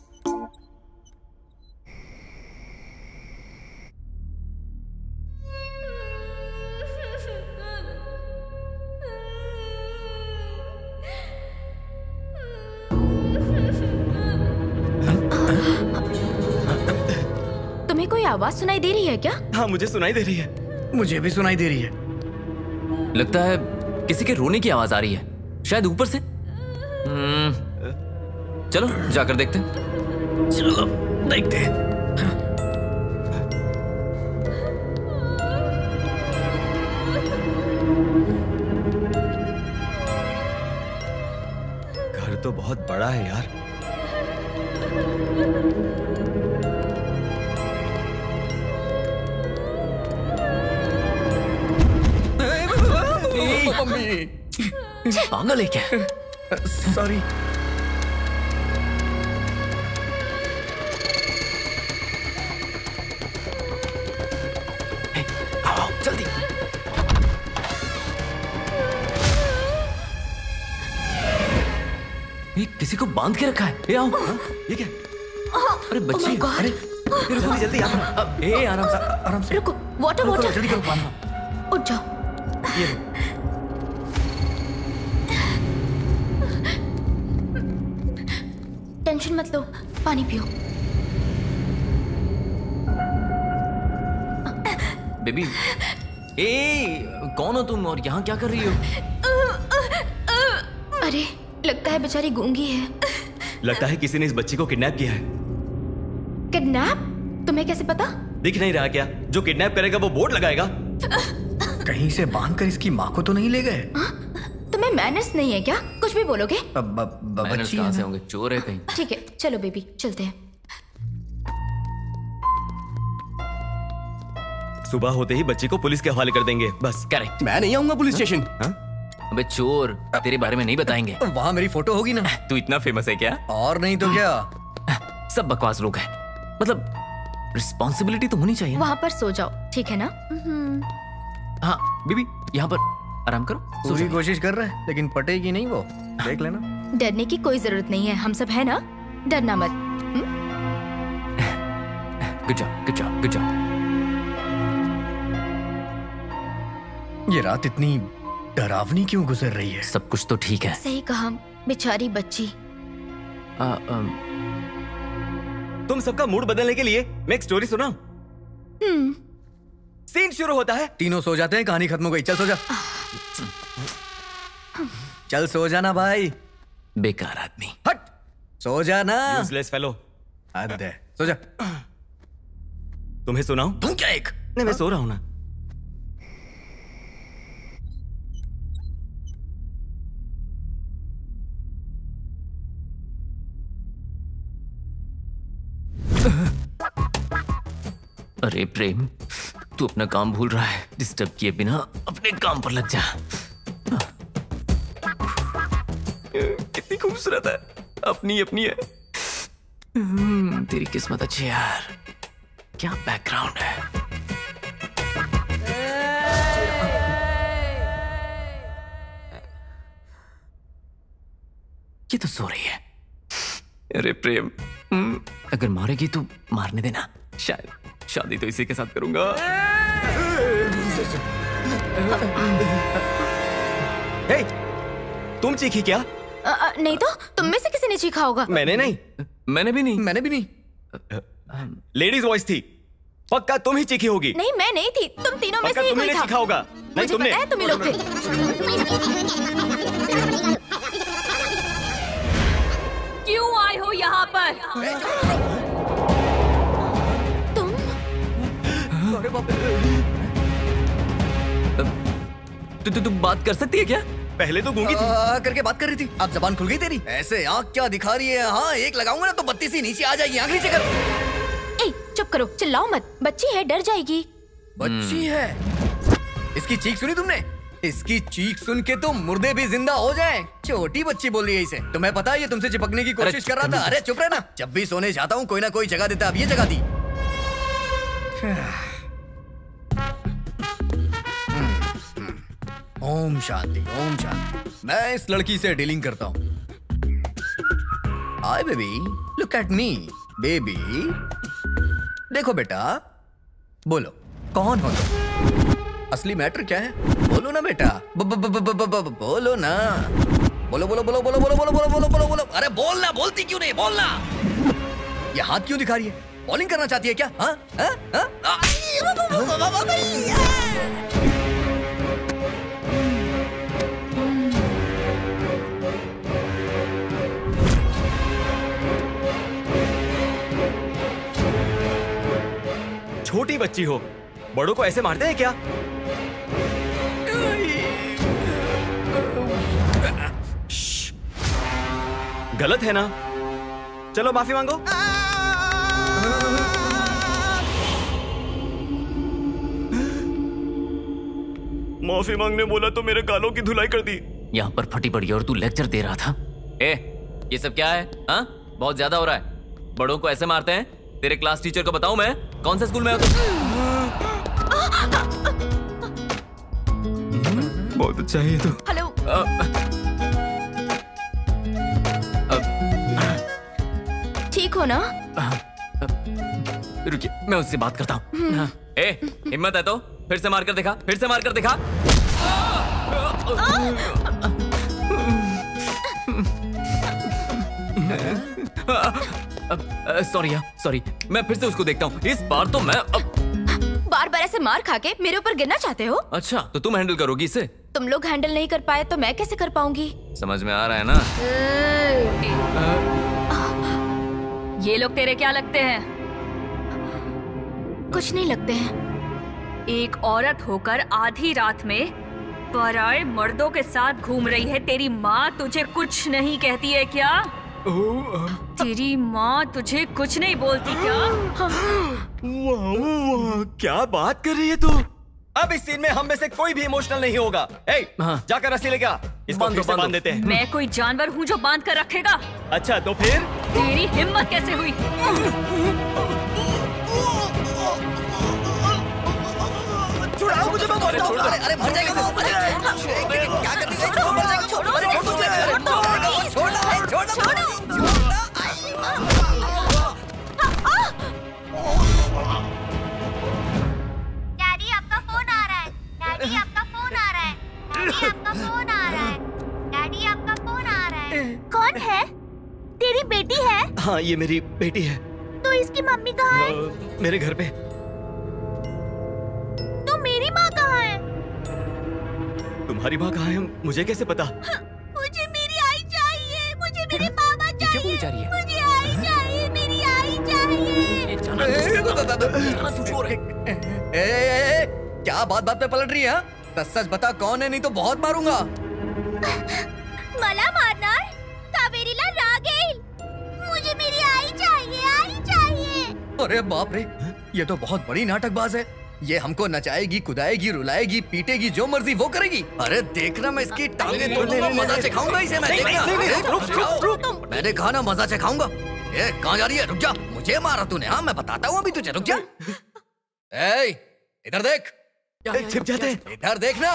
तुम्हें कोई आवाज सुनाई दे रही है क्या? हाँ, मुझे सुनाई दे रही है। मुझे भी सुनाई दे रही है। लगता है किसी के रोने की आवाज आ रही है, शायद ऊपर से। चलो जाकर देखते हैं। चलो देखते हैं। घर तो बहुत बड़ा है यार। मम्मी, पागल है क्या? सॉरी। आओ जल्दी। ये किसी को बांध के रखा है। ये आओ। ये क्या? अरे बच्ची। अरे जल्दी जल्दी आओ। ए आराम से आराम से। रुको, वाटर वाटर। जल्दी करो, पानी। उठ जाओ। ये टेंशन मत लो, पानी पियो। बेबी, ए कौन हो तुम और यहाँ क्या कर रही हो? अरे लगता है बेचारी गूंगी है। लगता है किसी ने इस बच्ची को किडनैप किया है। किडनैप? तुम्हें कैसे पता? दिख नहीं रहा क्या? जो किडनैप करेगा वो बोर्ड लगाएगा। कहीं से बांधकर इसकी माँ को तो नहीं ले गए? तुम्हें मैनर्स नहीं है क्या? कुछ भी बोलोगे? मैनर्स कहाँ से होंगे? चोर है कहीं। ठीक है, चलो बेबी चलते हैं। सुबह होते ही बच्ची को पुलिस के हवाले कर देंगे, बस। करेक्ट। मैं नहीं आऊंगा पुलिस स्टेशन। अबे चोर, तेरे बारे में नहीं बताएंगे। वहाँ मेरी फोटो होगी ना। तू इतना फेमस है क्या? और नहीं तो क्या। सब बकवास लोग हैं। मतलब रिस्पॉन्सिबिलिटी तो होनी चाहिए। वहाँ पर सो जाओ, ठीक है ना? हाँ बीबी, यहाँ पर आराम करो। पूरी कोशिश कर रहा है लेकिन पटेगी नहीं वो। देख लेना। डरने की कोई जरूरत नहीं है, हम सब है ना, डरना मत। Good job, good job, good job. ये रात इतनी डरावनी क्यों गुजर रही है? सब कुछ तो ठीक है। सही कहा, बेचारी बच्ची। आ, आ, तुम सबका मूड बदलने के लिए मैं एक स्टोरी सुनाऊं? हम्म। सीन शुरू होता है, तीनों सो जाते हैं, कहानी खत्म हो गई। चल सो जा, चल सो जाना भाई। बेकार आदमी। हट, सो जाना। Useless fellow. हद है, सो जा। तुम्हें सुनाऊं? तुम क्या एक? नहीं, मैं सो रहा हूं ना। अरे प्रेम, तू अपना काम भूल रहा है। डिस्टर्ब किए बिना अपने काम पर लग जा। कितनी खूबसूरत है, अपनी अपनी है। हम्म, तेरी किस्मत अच्छी है यार। क्या बैकग्राउंड है। ये तो सो रही है। अरे प्रेम, हम्म, अगर मारेगी तो मारने देना। शायद शादी तो इसी के साथ करूंगा। हे, तुम चीखी क्या? आ, आ, नहीं तो तुम में से किसी ने चीखा होगा। मैंने नहीं। मैंने भी नहीं। मैंने भी नहीं। लेडीज वॉइस थी, पक्का तुम ही चीखी होगी। नहीं, मैं नहीं थी, तुम तीनों में पक्का से ही तुम्ही कोई ने था। चीखा होगा। नहीं, मुझे तुमने। पता है तुम ही लोग थे। क्यों आए हो यहाँ पर? तुम? अरे बाप तू तू तू बात कर सकती है क्या? पहले तो गूंगी थी। आ, करके बात कर रही थी, अब जबान खुल गई तेरी। ऐसे आँख क्या दिखा रही है? हाँ, एक लगाऊंगा ना तो बत्ती सी नीचे आ जाएगी। आँख नीचे कर। ए, चुप करो, चिल्लाओ मत। बच्ची है, डर जाएगी। बच्ची है? इसकी चीख सुनी तुमने? इसकी चीख सुन के तो मुर्दे भी जिंदा हो जाएं। छोटी बच्ची बोल रही है इसे। तुम्हें पता है ये तुमसे चिपकने की कोशिश कर रहा था। अरे चुप रहना। जब भी सोने जाता हूँ कोई ना कोई जगह देता, अब ये जगह दी। ओम शांति, ओम शांति। मैं इस लड़की से डीलिंग करता हूँ। Hi baby, look at me. Baby, देखो बेटा, बोलो कौन हो तुम? असली मैटर क्या है? बोलो ना बेटा, ब ब ब ब ब ब बोलो ना। बोलो बोलो बोलो बोलो बोलो बोलो बोलो बोलो बोलो बोलो। अरे बोलना, बोलती क्यों नहीं? बोलना। ये हाथ क्यों दिखा रही है? बॉलिंग करना चाहती है क्या? हाँ हाँ हाँ? छोटी बच्ची हो, बड़ों को ऐसे मारते हैं क्या? गलत है ना? चलो माफी मांगो। माफी मांगने बोला तो मेरे गालों की धुलाई कर दी। यहाँ पर फटी पड़ी और तू लेक्चर दे रहा था। ए, ये सब क्या है? हाँ, बहुत ज्यादा हो रहा है। बड़ों को ऐसे मारते हैं? तेरे क्लास टीचर को बताऊं मैं? कौन से स्कूल में हो तुम? बहुत अच्छा है ये तो। हेलो। ठीक हो ना? रुकिए, मैं उससे बात करता हूँ। हाँ। ए, हिम्मत है तो फिर से मार कर दिखा, फिर से मार कर दिखा। सॉरी यार, सॉरी। मैं फिर से उसको देखता हूँ। इस बार तो मैं अब... बार बार ऐसे मार खा के मेरे ऊपर गिरना चाहते हो? अच्छा, तो तुम हैंडल करोगी इसे? तुम लोग हैंडल नहीं कर पाए तो मैं कैसे कर पाऊंगी? समझ में आ रहा है ना? ये लोग तेरे क्या लगते हैं? कुछ नहीं लगते हैं। एक औरत होकर आधी रात में पराए मर्दों के साथ घूम रही है। तेरी माँ तुझे कुछ नहीं कहती है क्या? तेरी माँ तुझे कुछ नहीं बोलती क्या? वाह वाह, क्या बात कर रही है तू? अब इस सीन में हम में से कोई भी इमोशनल नहीं होगा। ए, हाँ। जाकर रस्सी लेके आ, इसको फिर से बांध देते हैं। मैं कोई जानवर हूँ जो बांध कर रखेगा? अच्छा तो फिर? तेरी हिम्मत कैसे हुई? छुड़ाओ मुझे, मैं बोलता हूँ। अरे अरे मर जाएगा वो। अरे क्या कर रही है? छोड़ो, मर जाएगा। छोड़ो, अरे छोड़ो, छोड़ो, छोड़ो, छोड़ो। डैडी आपका फोन आ रहा है। डैडी आपका फोन आ रहा है। डैडी आपका फोन आ रहा है। डैडी आपका फोन आ रहा है। कौन है? तेरी बेटी हाँ, ये मेरी बेटी है। तो इसकी मम्मी कहाँ है? अ, मेरे घर पे। तो मेरी माँ कहाँ है? तुम्हारी माँ कहाँ है मुझे कैसे पता? मुझे मेरी आई चाहिए, मुझे मेरे पापा चाहिए, बोली जा रही है? मुझे आई चाहिए, मेरी आई चाहिए। ए, ए, ए, क्या बात बात पे पलट रही है? हाँ? सच सच बता कौन है, नहीं तो बहुत मारूंगा। मला मारणार? कावेरीला राग येईल। मुझे मेरी आई चाहिए, आई चाहिए। अरे बाप रे, ये तो बहुत बड़ी नाटकबाज है। ये हमको नचाएगी, कुदाएगी, रुलाएगी, पीटेगी, जो मर्जी वो करेगी। अरे देखना मैं इसकी टांगे तोड़ूंगा, मजा चखाऊंगा इसे मैं। देखना, रुक रुक रुक, मैंने कहा ना मजा चखाऊंगा। ए, कहाँ जा रही है? रुक जा, मुझे मारा तूने। हाँ, मैं बताता हूँ अभी तुझे, रुक जा। ए, इधर देख। छिप जाते। इधर देखना।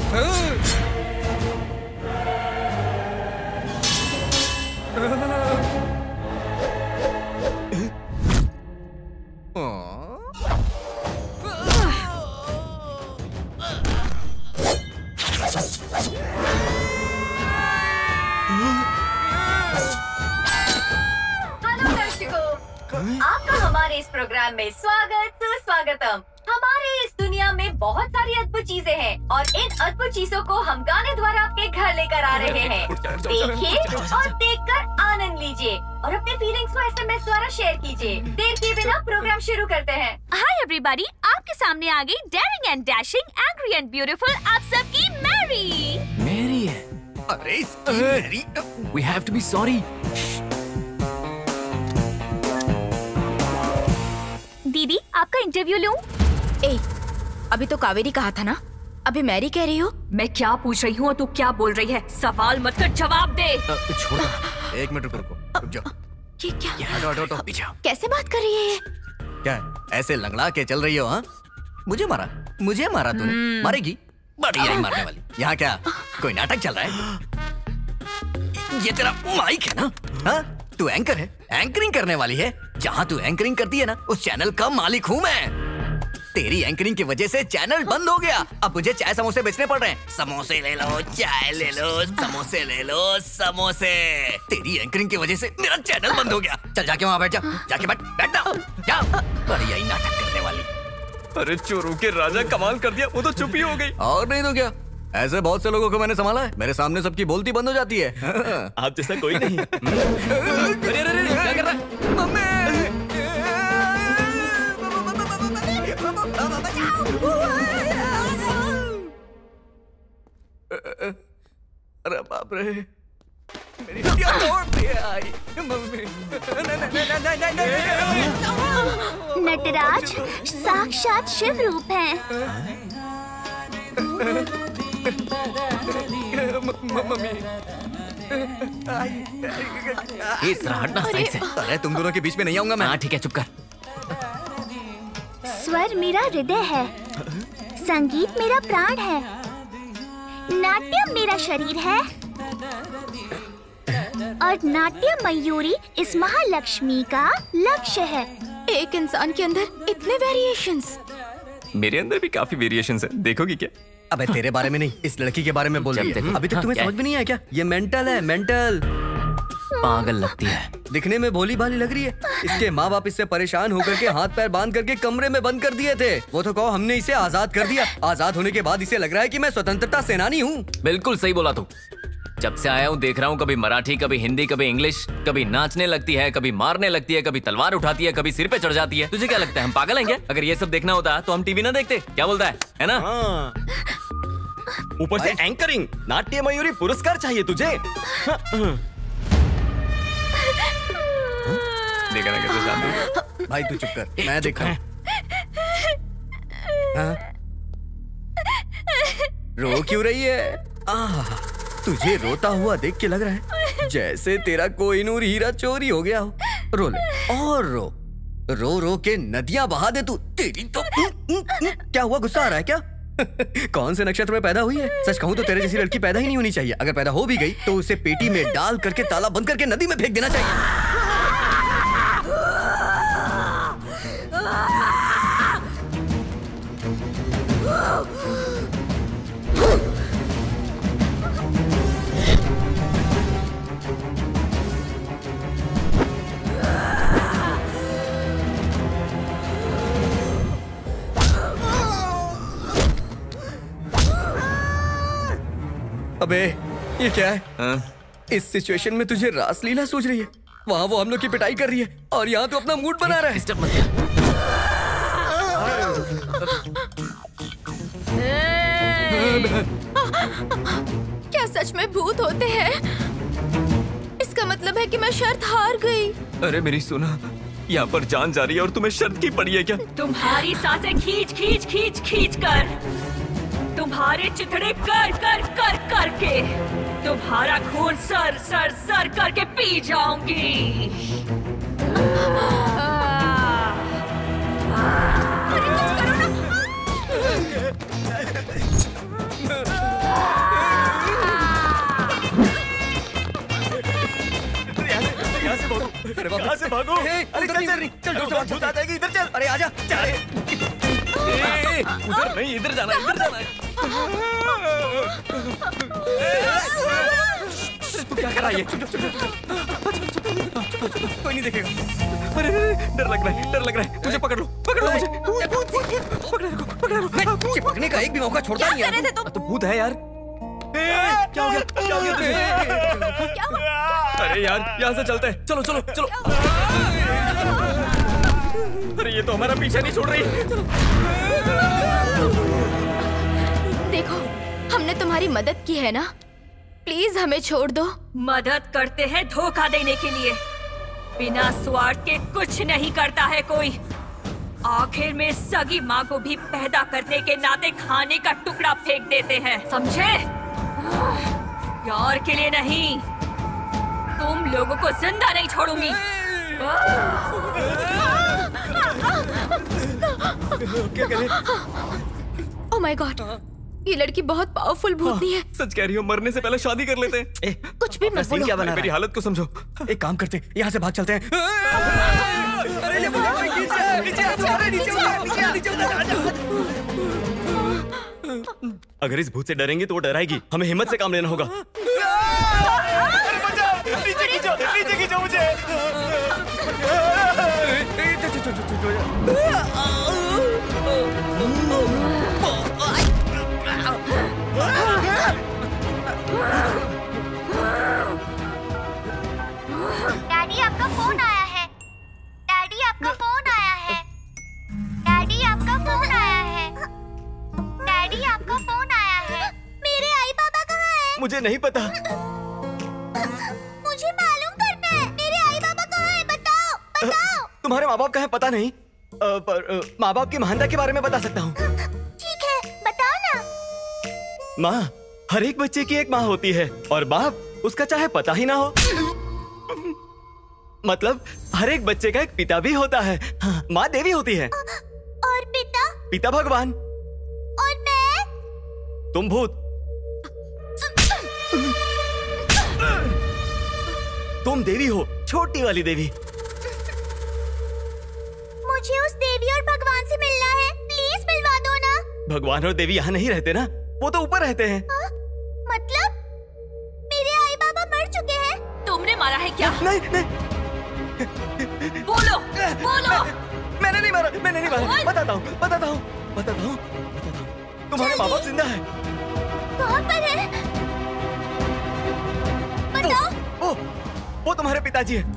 हेलो दर्शकों, आपका हमारे इस प्रोग्राम में स्वागत सुस्वागतम। हमारे इस दुनिया में बहुत सारी अद्भुत चीजें हैं और इन अद्भुत चीजों को हम गाने द्वारा आपके घर लेकर आ रहे हैं। देखिए और देखकर आनंद लीजिए और अपने फीलिंग्स को एसएमएस द्वारा शेयर कीजिए। देर किए बिना प्रोग्राम शुरू करते हैं। हाय एवरीबॉडी, आपके सामने आ गई daring and dashing, angry and beautiful आप सबकी मैरी। मेरी है। अरे इसकी Mary. We have to be sorry. दीदी, आपका इंटरव्यू लूं? ए, अभी तो कावेरी कहा था ना, अभी मैरी कह रही हो। मैं क्या पूछ रही हूँ और तू क्या बोल रही है? सवाल मत कर, जवाब दे। छोड़, एक मिनट रुको रुको, रुक जाओ। ये क्या? हटो हटो हटो, पीछे आओ। कैसे बात कर रही है ये? क्या ऐसे लंगड़ा के चल रही हो? हाँ, मुझे मारा, मुझे मारा तूने। मारेगी? बड़ी आई मारने वाली। यहाँ क्या कोई नाटक चल रहा है? ये तेरा माइक है ना? हाँ, तू एंकर है, एंकरिंग करने वाली है। जहाँ तू एंकरिंग करती है ना, उस चैनल का मालिक हूँ मैं। तेरी एंकरिंग की वजह से चैनल बंद हो गया। अब मुझे चाय समोसे बेचने पड़ रहे हैं। समोसे ले लो, चाय ले लो, समोसे ले लो, समोसे। तेरी एंकरिंग की वजह से मेरा चैनल बंद हो गया। चल जाके वहाँ बैठ जा, जाके बैठ, बैठ जा, जा। बड़ी आई नाटक करने वाली। अरे चोरों के राजा कमाल कर दिया, वो तो चुप ही हो गई। और नहीं तो क्या, ऐसे बहुत से लोगों को मैंने संभाला है। मेरे सामने सबकी बोलती बंद हो जाती है। आप जैसा कोई नहीं। अरे अरे अरे, क्या कर रहा है? मम्मी! अरे बाप रे, मेरी हड्डियां तोड़ दी है आई। मम्मी, नहीं नहीं नहीं नहीं नहीं। नटराज साक्षात शिव रूप हैं। मम्मी, ये हटना साइड से। अरे तुम दोनों के बीच में नहीं आऊंगा मैं। हाँ ठीक है, चुप कर। स्वर मेरा हृदय है, संगीत मेरा प्राण है, नाट्य मेरा शरीर है और नाट्य मयूरी इस महालक्ष्मी का लक्ष्य है। एक इंसान के अंदर इतने वेरिएशंस। मेरे अंदर भी काफी वेरिएशंस है, देखोगी क्या? अबे तेरे बारे में नहीं, इस लड़की के बारे में बोल रही है। अभी तक तुम्हें समझ में नहीं आया क्या? ये मेंटल है, मेंटल। पागल लगती है। दिखने में भोली भाली लग रही है। इसके माँ बाप इससे परेशान होकर के हाथ पैर बांध करके कमरे में बंद कर दिए थे। वो तो कहो हमने इसे आजाद कर दिया। आजाद होने के बाद इसे लग रहा है कि मैं स्वतंत्रता सेनानी हूँ। बिल्कुल सही बोला तू। जब से आया हूँ देख रहा हूँ, कभी मराठी, कभी हिंदी, कभी इंग्लिश, कभी नाचने लगती है, कभी मारने लगती है, कभी तलवार उठाती है, कभी सिर पे चढ़ जाती है। तुझे क्या लगता है हम पागल हैं क्या? अगर ये सब देखना होता तो हम टीवी ना देखते। क्या बोलता है, है ना? ऊपर से एंकरिंग, नाट्य मयूरी पुरस्कार चाहिए तुझे। देखा ना कैसे शांति। भाई तू चुप कर, मैं देखा हूँ। हाँ? रो क्यों रही है? आह, तुझे रोता हुआ देख के लग रहा है जैसे तेरा कोहिनूर हीरा चोरी हो गया हो। रो ले और रो, रो रो के नदियां बहा दे तू। तेरी तो क्या हुआ, गुस्सा आ रहा है क्या? कौन से नक्षत्र में पैदा हुई है? सच कहूं तो तेरे जैसी लड़की पैदा ही नहीं होनी चाहिए। अगर पैदा हो भी गई तो उसे पेटी में डाल करके ताला बंद करके नदी में फेंक देना चाहिए। अबे ये क्या है? आ? इस सिचुएशन में तुझे रासलीला सूझ रही है? वहाँ वो हम लोग की पिटाई कर रही है और यहाँ तो अपना मूड बना रहा है। डिस्टर्ब मत क्या सच में भूत होते हैं? इसका मतलब है कि मैं शर्त हार गई। अरे मेरी सुना, यहाँ पर जान जा रही है और तुम्हें शर्त की पड़ी है क्या? तुम्हारी सांसें खींच खींच खींच खींच कर, तुम्हारे चिथड़े कर कर कर कर के, तुम्हारा खून सर सर सर करके पी जाऊंगी। अरे कुछ करो ना। यहाँ से भागो, अरे बाप, यहाँ से भागो। अरे चल चल चल, चल भूत आ जाएगी, इधर चल। अरे आजा, चल। उधर नहीं, इधर जाना, इधर जाना है। तू क्या कर रहा है? कोई नहीं देखेगा। अरे डर लग रहा है, डर लग रहा है। मुझे पकड़ लो, पकड़ लो मुझे। पकड़ लो, पकड़ लो। मैं चिपकने का एक भी मौका छोड़ता नहीं यार। तो भूत है यार। क्या हो गया? क्या हो गया तुझे? अरे यार, यहाँ से चलते हैं। चलो चलो चलो। अरे ये तो हमारा पीछा नहीं छोड़ रही। चलो। देखो, हमने तुम्हारी मदद की है ना, प्लीज हमें छोड़ दो। मदद करते हैं धोखा देने के लिए। बिना स्वार्थ के कुछ नहीं करता है कोई। आखिर में सगी माँ को भी पैदा करने के नाते खाने का टुकड़ा फेंक देते हैं, समझे? यार के लिए नहीं, तुम लोगों को जिंदा नहीं छोड़ूंगी। क्या करें? ओह माय गॉड, ये लड़की बहुत पावरफुल भूतनी है। सच कह रही हो, मरने से पहले शादी कर लेते हैं। ए, कुछ भी मत बोलो। क्या बना मेरी हालत को समझो। एक काम करते हैं, यहाँ से भाग चलते हैं। अरे ये अगर इस भूत से डरेंगे तो वो डराएगी। हमें हिम्मत से काम लेना होगा। नीचे खींचो, नीचे खींचो मुझे। डैडी आपका फोन आया है। डैडी आपका फोन आया है। डैडी आपका फोन आया है। डैडी आपका फोन आया है। मेरे आई बाबा कहाँ हैं? मुझे नहीं पता। मुझे मालूम करना है, मेरे आई बाबा कहाँ हैं? बताओ, बताओ। तुम्हारे माँ बाप कहाँ हैं पता नहीं, आ, पर माँ बाप की महानता के बारे में बता सकता हूँ। ठीक है, बताओ ना। माँ हर एक बच्चे की एक माँ होती है और बाप उसका चाहे पता ही ना हो। मतलब हर एक बच्चे का एक पिता भी होता है। हाँ, माँ देवी होती है। और पिता? पिता भगवान। और मैं? तुम भूत। तुम देवी हो, छोटी वाली देवी। मुझे उस देवी और भगवान से मिलना है, प्लीज मिलवा दो ना। भगवान और देवी यहाँ नहीं रहते ना, वो तो ऊपर रहते हैं। आ? मतलब मेरे आई बाबा मर चुके हैं? तुमने मारा है क्या? नहीं नहीं। बोलो बोलो। मैंने नहीं मारा, मैंने नहीं मारा। बताता हूँ बताता हूँ बताता हूँ तुम्हारे माँ बाप जिंदा है। कहाँ पर है? बताओ। ओ, ओ, वो तुम्हारे पिताजी है।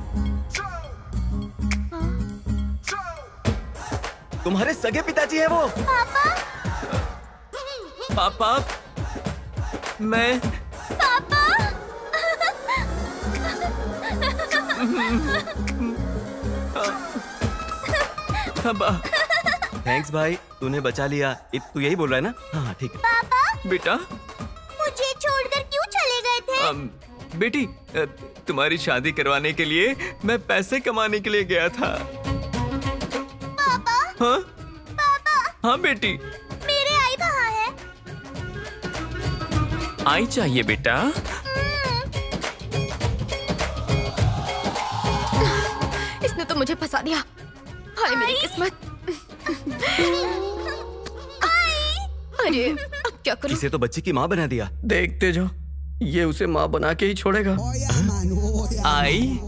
तुम्हारे सगे पिताजी है वो। पापा। पापा। मैं। पापा। थैंक्स भाई, तूने बचा लिया। तू यही बोल रहा है ना? हाँ ठीक है। पापा। बेटा। मुझे छोड़कर क्यों चले गए थे? um, बेटी, तुम्हारी शादी करवाने के लिए मैं पैसे कमाने के लिए गया था। पापा। हाँ? पापा। हाँ बेटी। मेरे आई कहाँ है? आई चाहिए बेटा। इसने तो मुझे फंसा दिया। हाय मेरी किस्मत। अरे अब क्या करूं? इसे तो बच्चे की माँ बना दिया। देखते जो, ये उसे माँ बना के ही छोड़ेगा। आई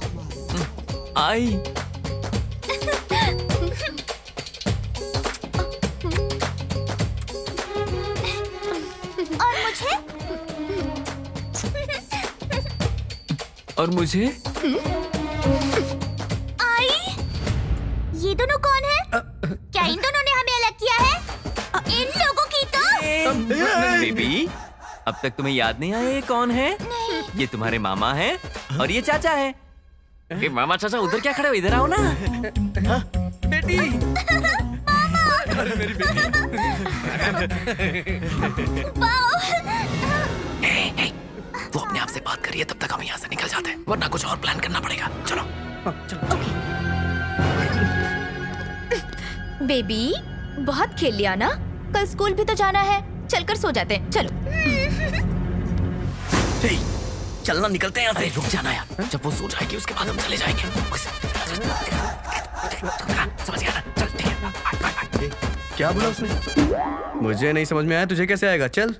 आई और मुझे? और मुझे? आई, ये दोनों कौन है? क्या इन दोनों ने हमें अलग किया है? इन लोगों की तो बेबी, अब तक तुम्हें याद नहीं आया ये कौन है? नहीं। ये तुम्हारे मामा है और ये चाचा है। ये मामा चाचा उधर क्या खड़े हो, इधर आओ ना। बेटी, अरे मेरी बेटी। वो अपने आप से बात करिए, तब तक हम यहाँ से निकल जाते हैं, वरना कुछ और प्लान करना पड़ेगा। चलो चलो। बेबी, बहुत खेल लिया ना, कल स्कूल भी तो जाना है, चलकर सो जाते हैं। चलो। hey, चलना, निकलते हैं यहाँ से। रुक जाना यार, जब वो सो जाएगी उसके बाद हम चले जाएंगे। समझ गया ना? चल ठीक है। क्या बोला उसने? मुझे नहीं समझ में आया, तुझे कैसे आएगा? चल।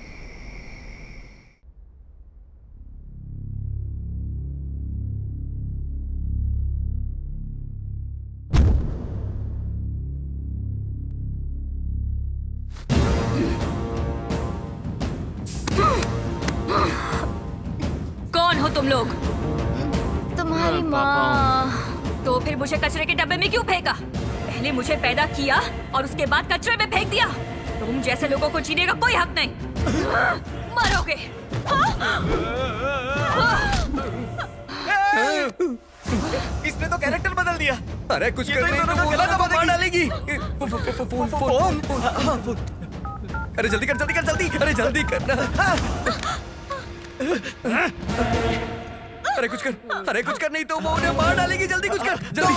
कौन हो तुम लोग? तुम्हारी माँ। तो फिर मुझे कचरे के डब्बे में क्यों फेंका? पहले मुझे पैदा किया और उसके बाद कचरे में फेंक दिया। तुम जैसे लोगों को जीने का कोई हक नहीं। मरोगे। इसने तो कैरेक्टर बदल दिया। अरे कुछ कर नहीं तो वो गला दबा डालेगी। Phone phone. अरे जल्दी कर, जल्दी कर, जल्दी। अरे जल्दी करना। अरे कुछ कर, अरे कुछ कर, नहीं तो वो उन्हें मार डालेगी। जल्दी कुछ कर, जल्दी।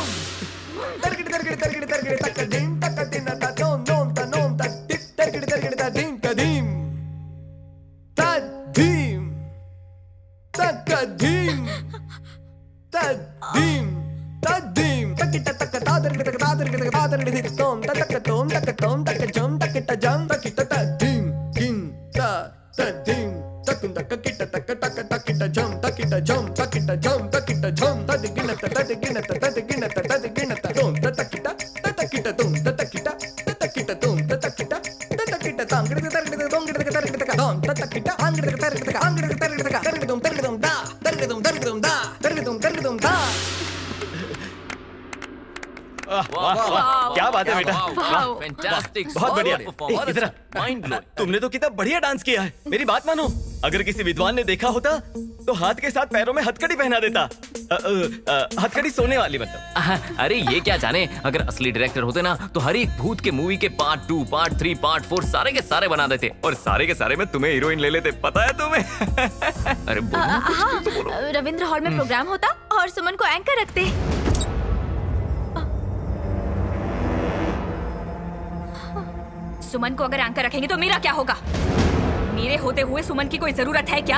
क्या बात है बेटा, फैंटास्टिक, बहुत बढ़िया। इधर माइंड ब्लोइंग। तुमने तो कितना बढ़िया डांस किया है। मेरी बात मानो, अगर किसी विद्वान ने देखा होता तो हाथ के साथ पैरों में हथकड़ी पहना देता। हथकड़ी सोने वाली मतलब। अरे ये क्या जाने, अगर असली डायरेक्टर होते ना तो हर एक भूत के मूवी के part two, part three, part four सारे के सारे बना देते और सारे के सारे में तुम्हें हीरोइन ले लेते। पता है तुम्हें? अरे बोलो, हाँ, रविंद्र हॉल में प्रोग्राम होता और सुमन को एंकर रखते। सुमन को अगर एंकर रखेंगे तो मेरा क्या होगा? मेरे होते हुए सुमन की कोई जरूरत है क्या?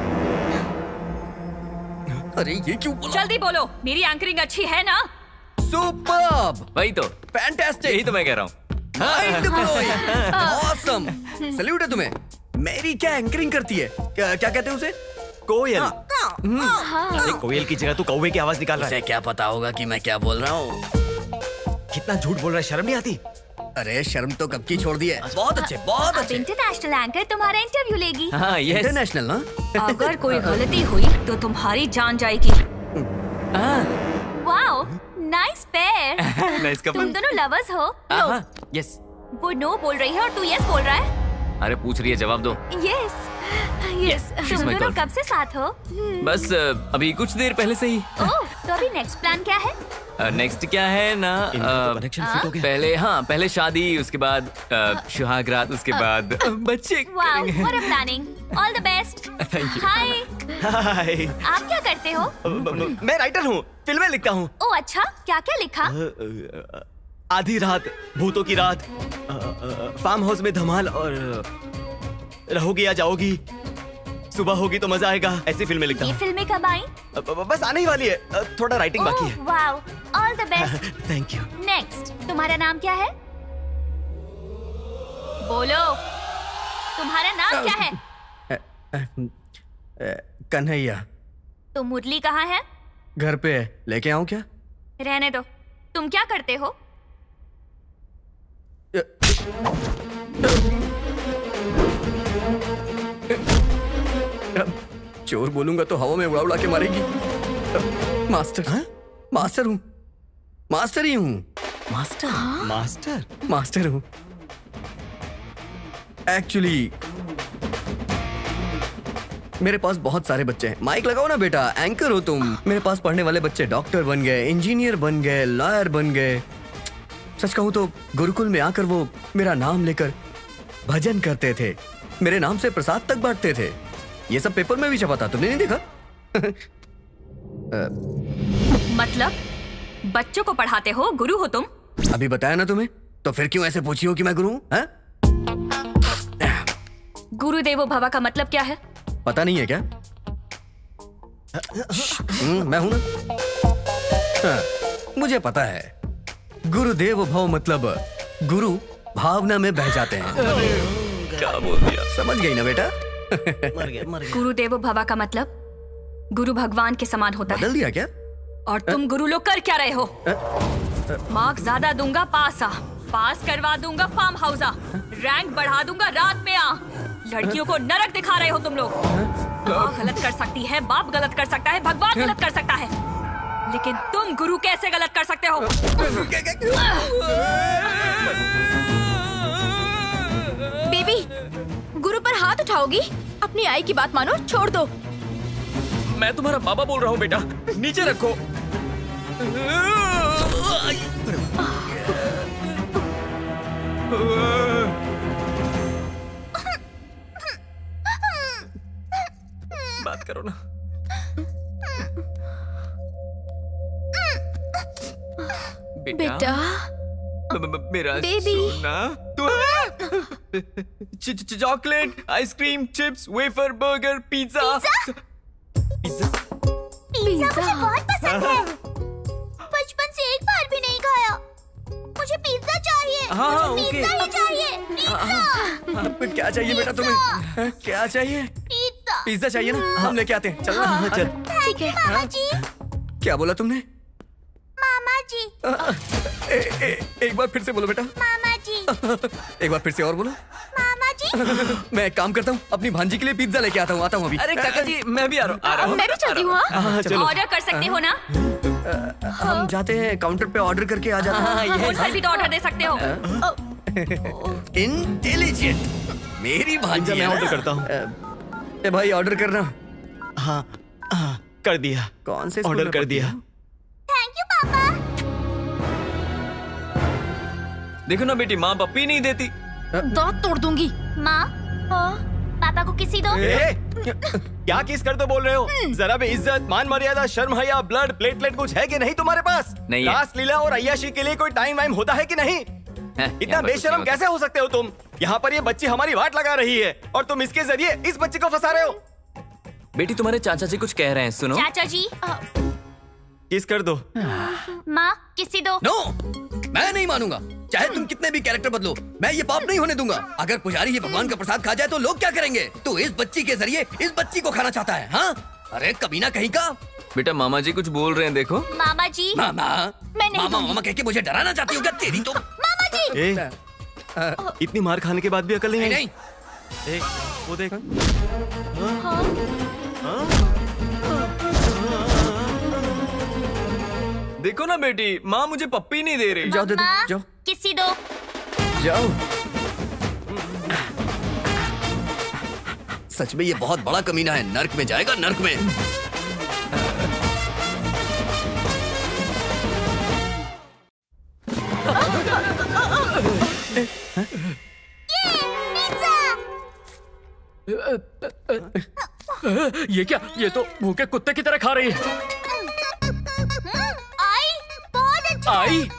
अरे ये क्यों बोला? जल्दी बोलो, मेरी एंकरिंग अच्छी है ना? सुपर्ब, वही तो, फैंटास्टिक, यही तो मैं कह रहा हूँ। माइंड ब्लोइंग, ऑसम, सैल्यूट है तुम्हें। मेरी क्या एंकरिंग करती है? क्या क्या कहते हैं उसे? कोयल। अरे कोयल की जगह तू कौवे की आवाज निकाल रहा है। उसे क्या पता होगा कि मैं क्या बोल रहा हूँ? कितना झूठ बोल रहा है, शर्म नहीं आती? अरे शर्म तो कब की छोड़ दी है। बहुत अच्छे, बहुत अच्छे। इंटरनेशनल एंकर तुम्हारा इंटरव्यू लेगी। हाँ, यस। इंटरनेशनल ना? अगर कोई गलती हुई तो तुम्हारी जान जाएगी। Wow, nice pair. Nice couple. तुम दोनों लवर्स हो? नो। यस। वो नो बोल रही है और तू यस बोल रहा है। अरे पूछ रही है, जवाब दो। Yes yes. तुम दोनों कब से साथ हो? बस अभी कुछ देर पहले से ही। ओह, तो अभी नेक्स्ट प्लान क्या है? नेक्स्ट क्या है ना, कनेक्शन फिट हो गया। पहले हाँ पहले शादी, उसके बाद सुहागरात, उसके बाद बच्चे wow, what a planning. All the best. Thank you. Hi, hi. आप क्या करते हो? मैं राइटर हूँ, फिल्में लिखता हूँ। ओह अच्छा, क्या क्या लिखा? आधी रात, भूतों की रात, फार्म हाउस में धमाल और रहोगी या जाओगी, सुबह होगी तो मजा आएगा, ऐसी फिल्में लिखता हूँ। ये फिल्में कब आई? बस आने ही वाली है, थोड़ा राइटिंग बाकी है। Wow, all the best. Thank you. Next, तुम्हारा नाम क्या है? बोलो, तुम्हारा नाम क्या है? कन्हैया। तो मुरली कहाँ है? घर पे है, लेके आऊं क्या? रहने दो। तुम क्या करते हो? चोर बोलूंगा तो हवा में उड़ा उड़ा के मारेगी। मास्टर हाँ? मास्टर हूँ, मास्टर ही हूँ। मास्टर मास्टर मास्टर हूँ एक्चुअली। मेरे पास बहुत सारे बच्चे हैं। माइक लगाओ ना बेटा, एंकर हो तुम। मेरे पास पढ़ने वाले बच्चे डॉक्टर बन गए, इंजीनियर बन गए, लॉयर बन गए। सच कहूं तो गुरुकुल में आकर वो मेरा नाम लेकर भजन करते थे, मेरे नाम से प्रसाद तक बांटते थे। ये सब पेपर में भी छपा था, तुमने नहीं देखा? मतलब बच्चों को पढ़ाते हो, गुरु हो तुम? अभी बताया ना तुम्हें, तो फिर क्यों ऐसे पूछी हो कि मैं गुरु हूं? गुरुदेवो भवा का मतलब क्या है? पता नहीं है क्या? मैं हूं ना। हाँ, मुझे पता है। गुरुदेव भव मतलब गुरु भावना में बह जाते हैं। क्या बोल दिया? समझ गई ना बेटा? मर गया, मर गया। गुरुदेवो भवा का मतलब गुरु भगवान के समान होता है। बदल दिया क्या? और तुम गुरु लोग कर क्या रहे हो? मार्क्स ज्यादा दूंगा पास आ, पास करवा दूंगा फार्म हाउस आ, रैंक बढ़ा दूंगा रात में आ। लड़कियों को नरक दिखा रहे हो तुम लोग। माँ गलत कर सकती है, बाप गलत कर सकता है, भगवान गलत कर सकता है, लेकिन तुम गुरु कैसे गलत कर सकते हो? बेबी, गुरु पर हाथ उठाओगी? अपनी आई की बात मानो, छोड़ दो। मैं तुम्हारा बाबा बोल रहा हूँ बेटा, नीचे रखो। बात करो ना। बेटा, मेरा baby, chocolate, ice cream, chips, wafer, burger, pizza. Pizza मुझे बहुत पसंद है। बचपन से एक बार भी नहीं खाया। मुझे पिज्जा चाहिए। हाँ, मुझे ओके। पिज्जा ही चाहिए। पिज्जा। क्या चाहिए बेटा तुम्हें? क्या चाहिए? पिज्जा। पिज्जा चाहिए ना? हम लेके आते हैं। चल ना। हाँ, चल। थैंक यू मामा जी। क्या बोला तुमने? मामा जी। ए, ए, एक बार फिर से बोलो बेटा। मामा जी। एक बार फिर से और बोलो। मामा जी। मैं एक काम करता हूँ, अपनी भांजी के लिए पिज्जा लेके आता हूँ। आता हूँ अभी। अरे काका जी, मैं भी आ रहा हूँ। मैं भी चलती हूँ। ऑर्डर कर सकते हो ना? हम जाते हैं काउंटर पे, ऑर्डर करके आ जाते हैं। फोन पर भी तो ऑर्डर दे सकते हो। इंटेलिजेंट मेरी भांजी। मैं ऑर्डर करता हूँ। ए भाई ऑर्डर करना। हाँ हाँ कर दिया। कौन से ऑर्डर कर दिया। थैंक यू पापा। देखो ना बेटी, माँ पप्पी नहीं देती। दांत तोड़ दूंगी। माँ, पापा को किसी दो। ए, क्या किस कर तो बोल रहे हो? जरा भी इज्जत, मान मर्यादा, शर्म हया, ब्लड प्लेटलेट कुछ है कि नहीं तुम्हारे पास? नहीं है। रास लीला और अय्याशी के लिए कोई टाइम वाइम होता है कि नहीं? इतना बेशरम कैसे हो सकते हो तुम? यहाँ पर ये बच्ची हमारी वाट लगा रही है और तुम इसके जरिए इस बच्ची को फंसा रहे हो। बेटी तुम्हारे चाचा जी कुछ कह रहे हैं, सुनो। चाचा जी। किस कर दो। माँ किसी दो। नो, मैं नहीं मानूंगा। चाहे तुम कितने भी कैरेक्टर बदलो, मैं ये पाप नहीं होने दूंगा। अगर पुजारी ये भगवान का प्रसाद खा जाए तो लोग क्या करेंगे? तू इस बच्ची के जरिए इस बच्ची को खाना चाहता है? हाँ, अरे कमीना कहीं का। बेटा मामा जी कुछ बोल रहे हैं, देखो। मामा जी। मामा, मैं नहीं मामा मामा कह के मुझे डराना चाहती हो क्या? तेरी तो। मामा जी। ए, इतनी मार खाने के बाद भी अकल नहीं आई? नहीं, ए, वो देख। देखो ना बेटी, माँ मुझे पप्पी नहीं दे रही। जाओ दे दो, जाओ। किसी दो। जाओ। सच में ये बहुत बड़ा कमीना है। नर्क में जाएगा, नर्क में। ये क्या? ये तो भूखे कुत्ते की तरह खा रही है। आई बहुत अच्छा। I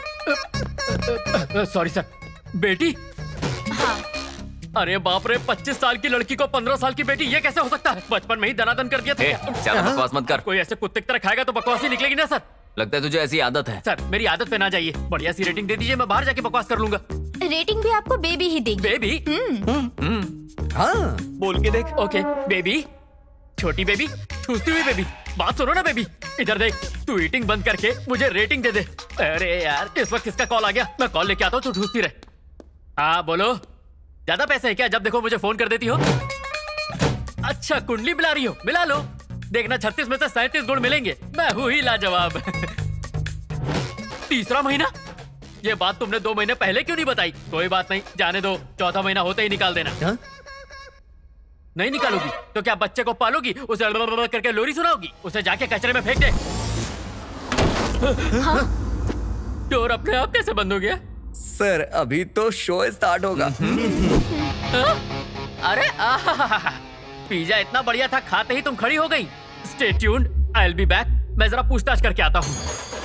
sorry sir. बेटी? हाँ। अरे बाप रे, पच्चीस साल की लड़की को पंद्रह साल की बेटी, ये कैसे हो सकता है? बचपन में ही दनादन कर दिया था। ए, ज्यादा बकवास मत कर। कोई ऐसे कुत्ते की तरह खाएगा तो बकवास ही निकलेगी ना सर। लगता है तुझे ऐसी आदत है। सर मेरी आदत पे ना जाइए, बढ़िया सी रेटिंग दे दीजिए, मैं बाहर जाके बकवास कर लूंगा। रेटिंग भी आपको बेबी ही देगी। बेबी? हाँ, बोल के देख। ओके बेबी, छोटी बेबी, ठूसती हुई बेबी, बात सुनो ना बेबी, इधर देख। तू ईटिंग बंद करके मुझे रेटिंग दे दे। अरे यार, इस वक्त किसका कॉल आ गया? मैं कॉल लेके आता हूँ, तू ठूसती रहे। हाँ बोलो, ज्यादा पैसे है क्या? जब देखो मुझे फोन कर देती हो। अच्छा कुंडली मिला रही हो, मिला लो। देखना छत्तीस में से सैंतीस गुण मिलेंगे। मैं हूँ ही लाजवाब। तीसरा महीना? ये बात तुमने दो महीने पहले क्यों नहीं बताई? कोई बात नहीं, जाने दो, चौथा महीना होते ही निकाल देना। हा? नहीं निकालोगी तो क्या बच्चे को पालोगी, उसे करके लोरी सुनाओगी, उसे जाके कचरे में फेंक दे। हाँ? डोर अपने आप कैसे बंद हो गया? सर अभी तो शो स्टार्ट होगा। अरे आहा, पिज्जा इतना बढ़िया था, खाते ही तुम खड़ी हो गई। Stay tuned, I will be back. मैं जरा पूछताछ करके आता हूँ।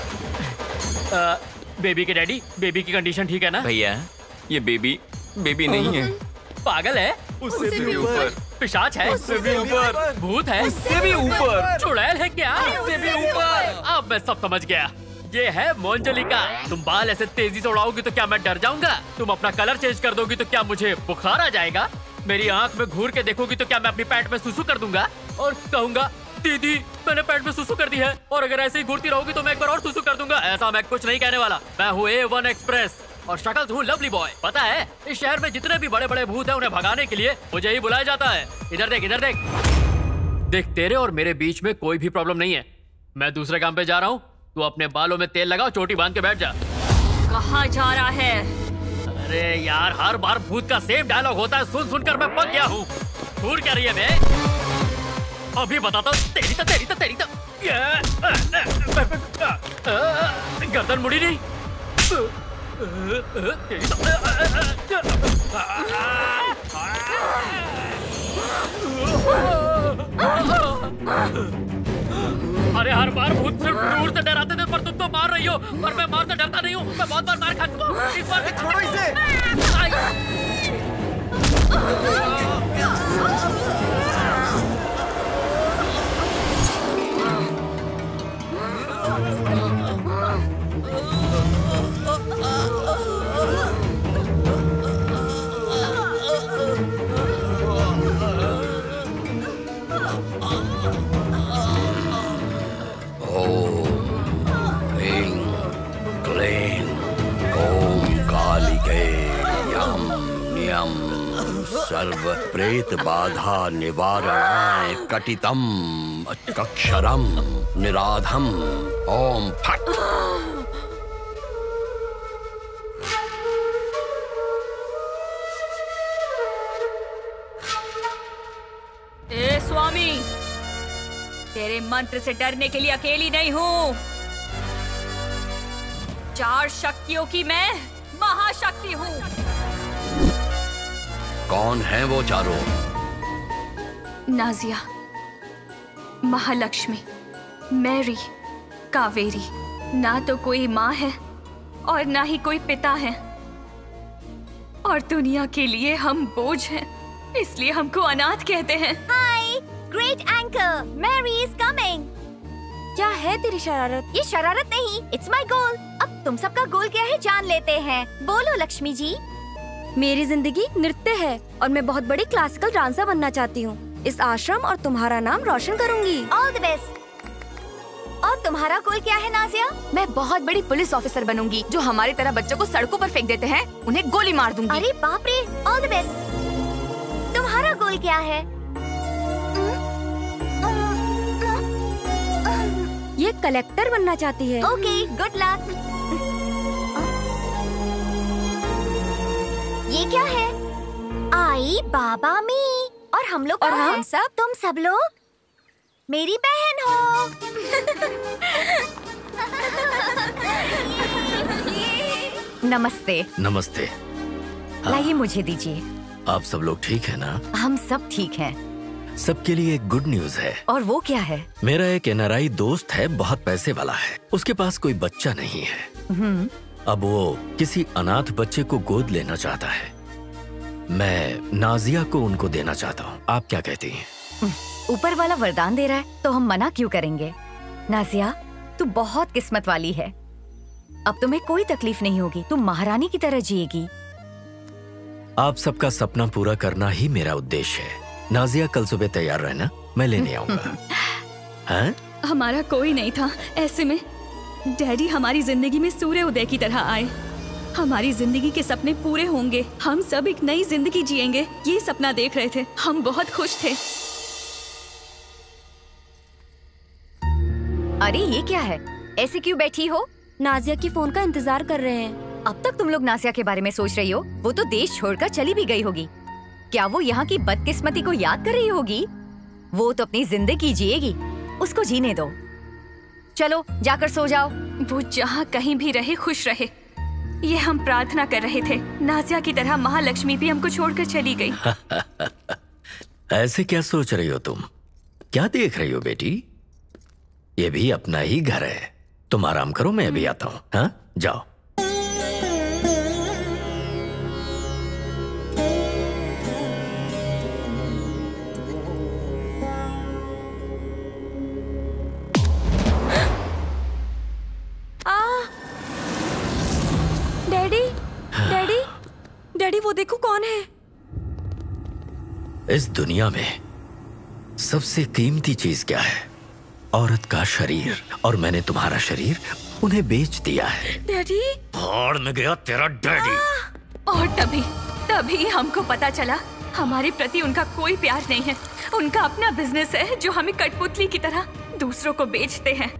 बेबी के डैडी, बेबी की कंडीशन ठीक है ना? भैया ये बेबी बेबी नहीं है। पागल है? उससे भी ऊपर। पिशाच है? उससे भी ऊपर। भूत है? उससे भी ऊपर। चुड़ैल है क्या? उससे भी ऊपर। अब मैं सब समझ गया। ये है मोंजलिका। तुम बाल ऐसे तेजी से उड़ाओगी तो क्या मैं डर जाऊंगा? तुम अपना कलर चेंज कर दोगी तो क्या मुझे बुखार आ जाएगा? मेरी आंख में घूर के देखोगी तो क्या मैं अपनी पैंट में सुसु कर दूंगा और कहूंगा दीदी मैंने पैंट में सुसु कर दी है, और अगर ऐसे ही घूरती रहोगी तो मैं एक बार और सुसु कर दूंगा। ऐसा मैं कुछ नहीं कहने वाला। मैं हूँ ए वन एक्सप्रेस और शक्ल हूँ लवली बॉय। पता है इस शहर में जितने भी बड़े बड़े भूत हैं उन्हें भगाने के लिए मुझे ही बुलाया जाता है। इधर देख, इधर देख। देख तेरे और मेरे बीच में कोई भी प्रॉब्लम नहीं है। मैं दूसरे काम पे जा रहा हूँ, तू अपने बालों में तेल लगाओ, चोटी बांध के बैठ जा। कहाँ जा रहा है? अरे यार हर बार भूत का सेम डायलॉग होता है, सुन सुनकर मैं पक गया हूँ। घूर क्या रही है बे? अभी बताता हूँ। तेरी तो तेरी तो तेरी तो गर्दन मुड़ी नहीं। तेरी तो अरे हर बार भूत सिर्फ दूर से डराते थे, पर तुम तो मार रही हो। पर मैं मार से डरता नहीं हूँ, मैं बहुत बार मार खा चुका हूँ। इस बार छोड़ो इसे। सर्व प्रेत बाधा निवारणाय कटितम अक्षरम निराधम ओम फट। ए स्वामी, तेरे मंत्र से डरने के लिए अकेली नहीं हूँ। चार शक्तियों की मैं महाशक्ति हूँ। कौन है वो चारों? नाजिया, महालक्ष्मी, मैरी, कावेरी। ना तो कोई माँ है और ना ही कोई पिता है, और दुनिया के लिए हम बोझ हैं, इसलिए हमको अनाथ कहते हैं। Hi, great anchor, Mary is coming. क्या है तेरी शरारत? ये शरारत नहीं, इट्स माय गोल। अब तुम सबका गोल क्या है जान लेते हैं। बोलो लक्ष्मी जी। मेरी जिंदगी नृत्य है और मैं बहुत बड़ी क्लासिकल डांसर बनना चाहती हूँ। इस आश्रम और तुम्हारा नाम रोशन करूँगी। All the best. और तुम्हारा गोल क्या है नाजिया? मैं बहुत बड़ी पुलिस ऑफिसर बनूंगी, जो हमारी तरह बच्चों को सड़कों पर फेंक देते हैं उन्हें गोली मार दूंगी। अरे बाप रे, ऑल द बेस्ट। तुम्हारा गोल क्या है? ये कलेक्टर बनना चाहती है। Okay, good luck. ये क्या है? आई बाबा मी। और हम लोग और हम? हम सब तुम सब लोग मेरी बहन हो। नमस्ते। नमस्ते। लाइए मुझे दीजिए। आप सब लोग ठीक है ना? हम सब ठीक हैं। सबके लिए एक गुड न्यूज है। और वो क्या है? मेरा एक एनआरआई दोस्त है, बहुत पैसे वाला है। उसके पास कोई बच्चा नहीं है। हम्म। अब वो किसी अनाथ बच्चे को गोद लेना चाहता है। मैं नाजिया को उनको देना चाहता हूँ। आप क्या कहती हैं? ऊपर वाला वरदान दे रहा है तो हम मना क्यों करेंगे? नाजिया, तू बहुत किस्मत वाली है। अब तुम्हें कोई तकलीफ नहीं होगी, तुम महारानी की तरह जिएगी। आप सबका सपना पूरा करना ही मेरा उद्देश्य है। नाजिया कल सुबह तैयार रहना, मैं लेने आऊंगा। हाँ? हमारा कोई नहीं था, ऐसे में डैडी हमारी जिंदगी में सूर्य उदय की तरह आए। हमारी जिंदगी के सपने पूरे होंगे, हम सब एक नई जिंदगी जिएंगे, ये सपना देख रहे थे। हम बहुत खुश थे। अरे ये क्या है, ऐसे क्यों बैठी हो? नाजिया की फोन का इंतजार कर रहे हैं। अब तक तुम लोग नासिया के बारे में सोच रही हो? वो तो देश छोड़कर चली भी गई होगी। क्या वो यहाँ की बदकिस्मती को याद कर रही होगी? वो तो अपनी जिंदगी जिएगी, उसको जीने दो। चलो जाकर सो जाओ। वो जहाँ कहीं भी रहे खुश रहे, ये हम प्रार्थना कर रहे थे। नाजिया की तरह महालक्ष्मी भी हमको छोड़कर चली गई। ऐसे क्या सोच रही हो तुम? क्या देख रही हो बेटी? ये भी अपना ही घर है। तुम आराम करो, मैं अभी आता हूँ। हाँ, जाओ। डैडी, डैडी, डैडी वो देखो कौन है। इस दुनिया में सबसे कीमती चीज क्या है? औरत का शरीर। और मैंने तुम्हारा शरीर उन्हें बेच दिया है। डैडी, भाड़ में गया तेरा डैडी। और तभी तभी हमको पता चला हमारे प्रति उनका कोई प्यार नहीं है। उनका अपना बिजनेस है जो हमें कठपुतली की तरह दूसरों को बेचते हैं।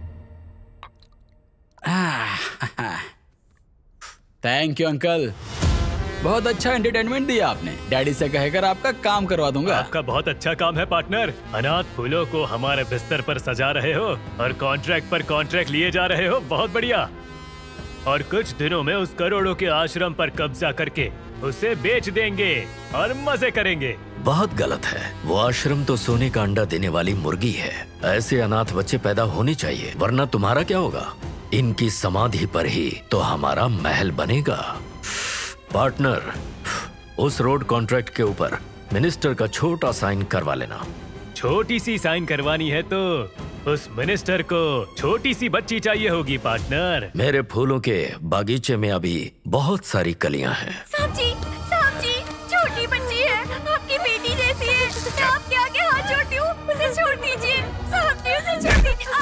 थैंक यू अंकल, बहुत अच्छा एंटरटेनमेंट दिया आपने। डैडी से कहकर आपका काम करवा दूंगा। आपका बहुत अच्छा काम है पार्टनर। अनाथ फूलों को हमारे बिस्तर पर सजा रहे हो और कॉन्ट्रैक्ट पर कॉन्ट्रैक्ट लिए जा रहे हो। बहुत बढ़िया। और कुछ दिनों में उस करोड़ों के आश्रम पर कब्जा करके उसे बेच देंगे और मजे करेंगे। बहुत गलत है। वो आश्रम तो सोने का अंडा देने वाली मुर्गी है। ऐसे अनाथ बच्चे पैदा होने चाहिए, वरना तुम्हारा क्या होगा? इनकी समाधि पर ही तो हमारा महल बनेगा। पार्टनर, उस रोड कॉन्ट्रैक्ट के ऊपर मिनिस्टर का छोटा साइन करवा लेना। छोटी सी साइन करवानी है तो उस मिनिस्टर को छोटी सी बच्ची चाहिए होगी पार्टनर। मेरे फूलों के बागीचे में अभी बहुत सारी कलियां हैं। साहब जी, साहब जी, छोटी बच्ची है, आपकी बेटी जैसी है। मैं आपके आगे हाथ जोड़ती हूँ, उसे छोड़ दीजिए। साहब जी, उसे छोड़ दीजिए।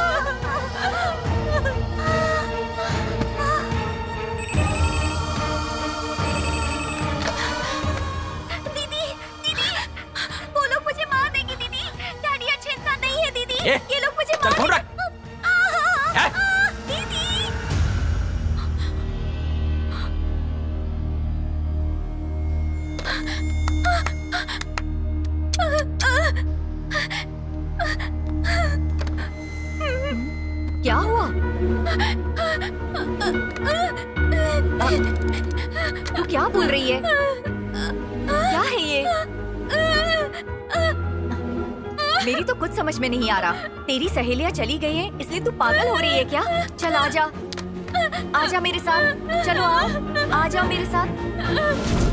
ए, ये लोग मुझे चल फोन रख। दीदी, क्या हुआ? तू क्या बोल रही है? क्या है ये? मेरी तो कुछ समझ में नहीं आ रहा। तेरी सहेलियां चली गई हैं, इसलिए तू पागल हो रही है क्या? चल आजा, आजा मेरे साथ। चलो आओ, आ जाओ मेरे साथ।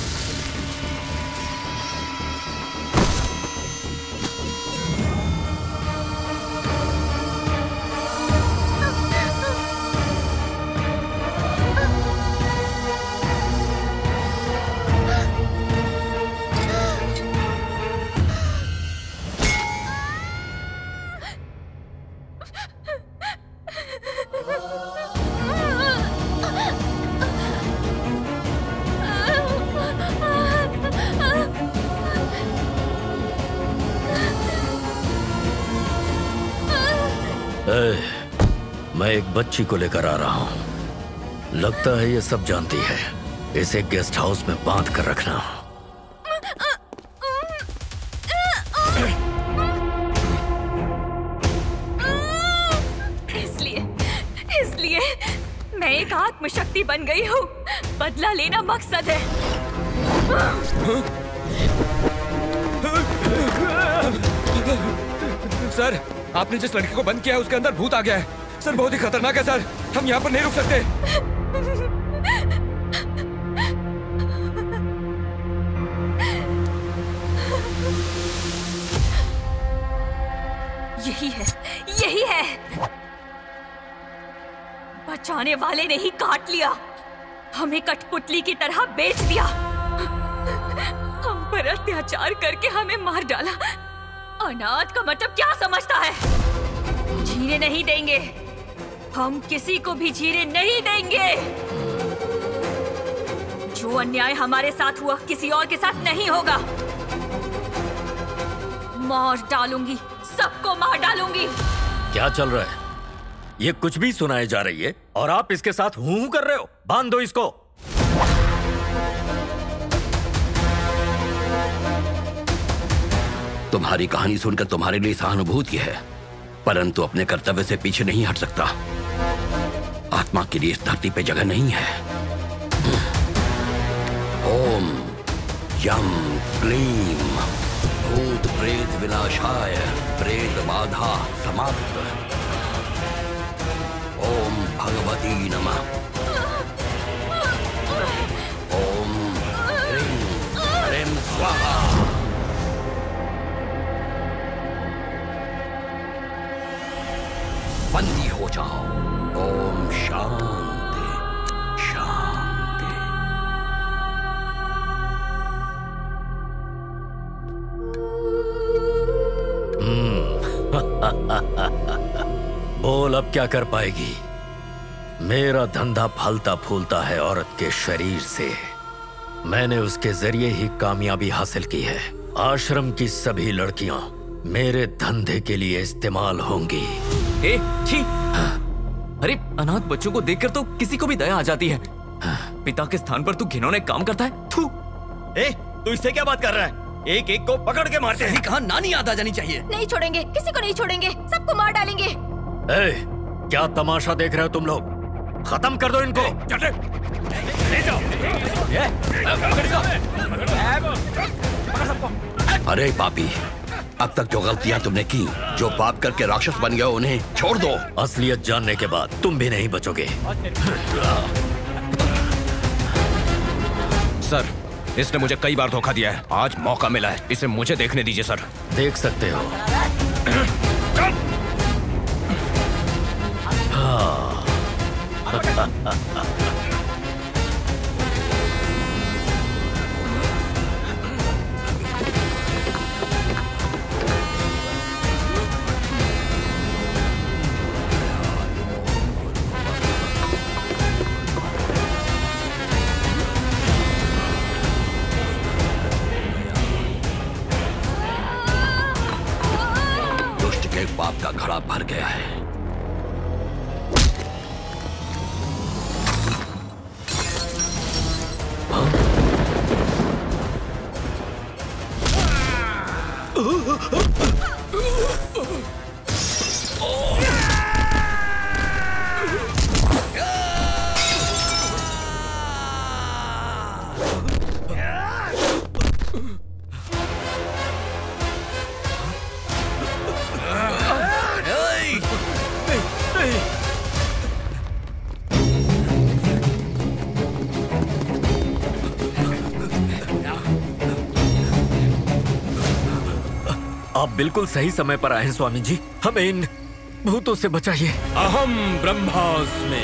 ए, मैं एक बच्ची को लेकर आ रहा हूँ। लगता है ये सब जानती है। इसे गेस्ट हाउस में बांध कर रखना। इसलिए इसलिए मैं एक आत्मशक्ति बन गई हूँ। बदला लेना मकसद है। सर, आपने जिस लड़की को बंद किया है उसके अंदर भूत आ गया है। सर, बहुत ही खतरनाक है सर। हम यहाँ पर नहीं रुक सकते। यही है, यही है। बचाने वाले ने ही काट लिया, हमें कठपुतली की तरह बेच दिया। हम पर अत्याचार करके हमें मार डाला। अनाथ का मतलब क्या समझता है? जीने नहीं देंगे, हम किसी को भी जीने नहीं देंगे। जो अन्याय हमारे साथ हुआ किसी और के साथ नहीं होगा। मार डालूंगी, सबको मार डालूंगी। क्या चल रहा है? ये कुछ भी सुनाए जा रही है और आप इसके साथ हूं हूं कर रहे हो। बांध दो इसको। तुम्हारी कहानी सुनकर तुम्हारे लिए सहानुभूति है, परंतु अपने कर्तव्य से पीछे नहीं हट सकता। आत्मा के लिए इस धरती पे जगह नहीं है। ओम यम क्लीम भूत प्रेत विनाशाय प्रेत बाधा समाप्त। ओम भगवती नमः। ओम ह्रीं ह्रीं स्वाहा। बंदी हो जाओ। ओम शांति शांति। बोल अब क्या कर पाएगी? मेरा धंधा फलता फूलता है औरत के शरीर से। मैंने उसके जरिए ही कामयाबी हासिल की है। आश्रम की सभी लड़कियां मेरे धंधे के लिए इस्तेमाल होंगी। ए, छी! अरे अनाथ बच्चों को देखकर तो किसी को भी दया आ जाती है। पिता के स्थान पर तू घिनौने काम करता है। थू! ए, तू इससे क्या बात कर रहा है? एक एक को पकड़ के मारते हैं। कहा नानी याद आ जानी चाहिए। नहीं छोड़ेंगे, किसी को नहीं छोड़ेंगे, सबको मार डालेंगे। ए, क्या तमाशा देख रहे हो तुम लोग? खत्म कर दो इनको। ले जाओ। अरे पापी, अब तक जो गलतियां तुमने की, जो पाप करके राक्षस बन गए, उन्हें छोड़ दो। असलियत जानने के बाद तुम भी नहीं बचोगे। सर, इसने मुझे कई बार धोखा दिया है। आज मौका मिला है, इसे मुझे देखने दीजिए सर। देख सकते हो। हाँ। दुष्ट के पाप का घड़ा भर गया है। आप बिल्कुल सही समय पर आए हैं स्वामी जी। हमें इन भूतों से बचाइए। अहम ब्रह्मास्मि।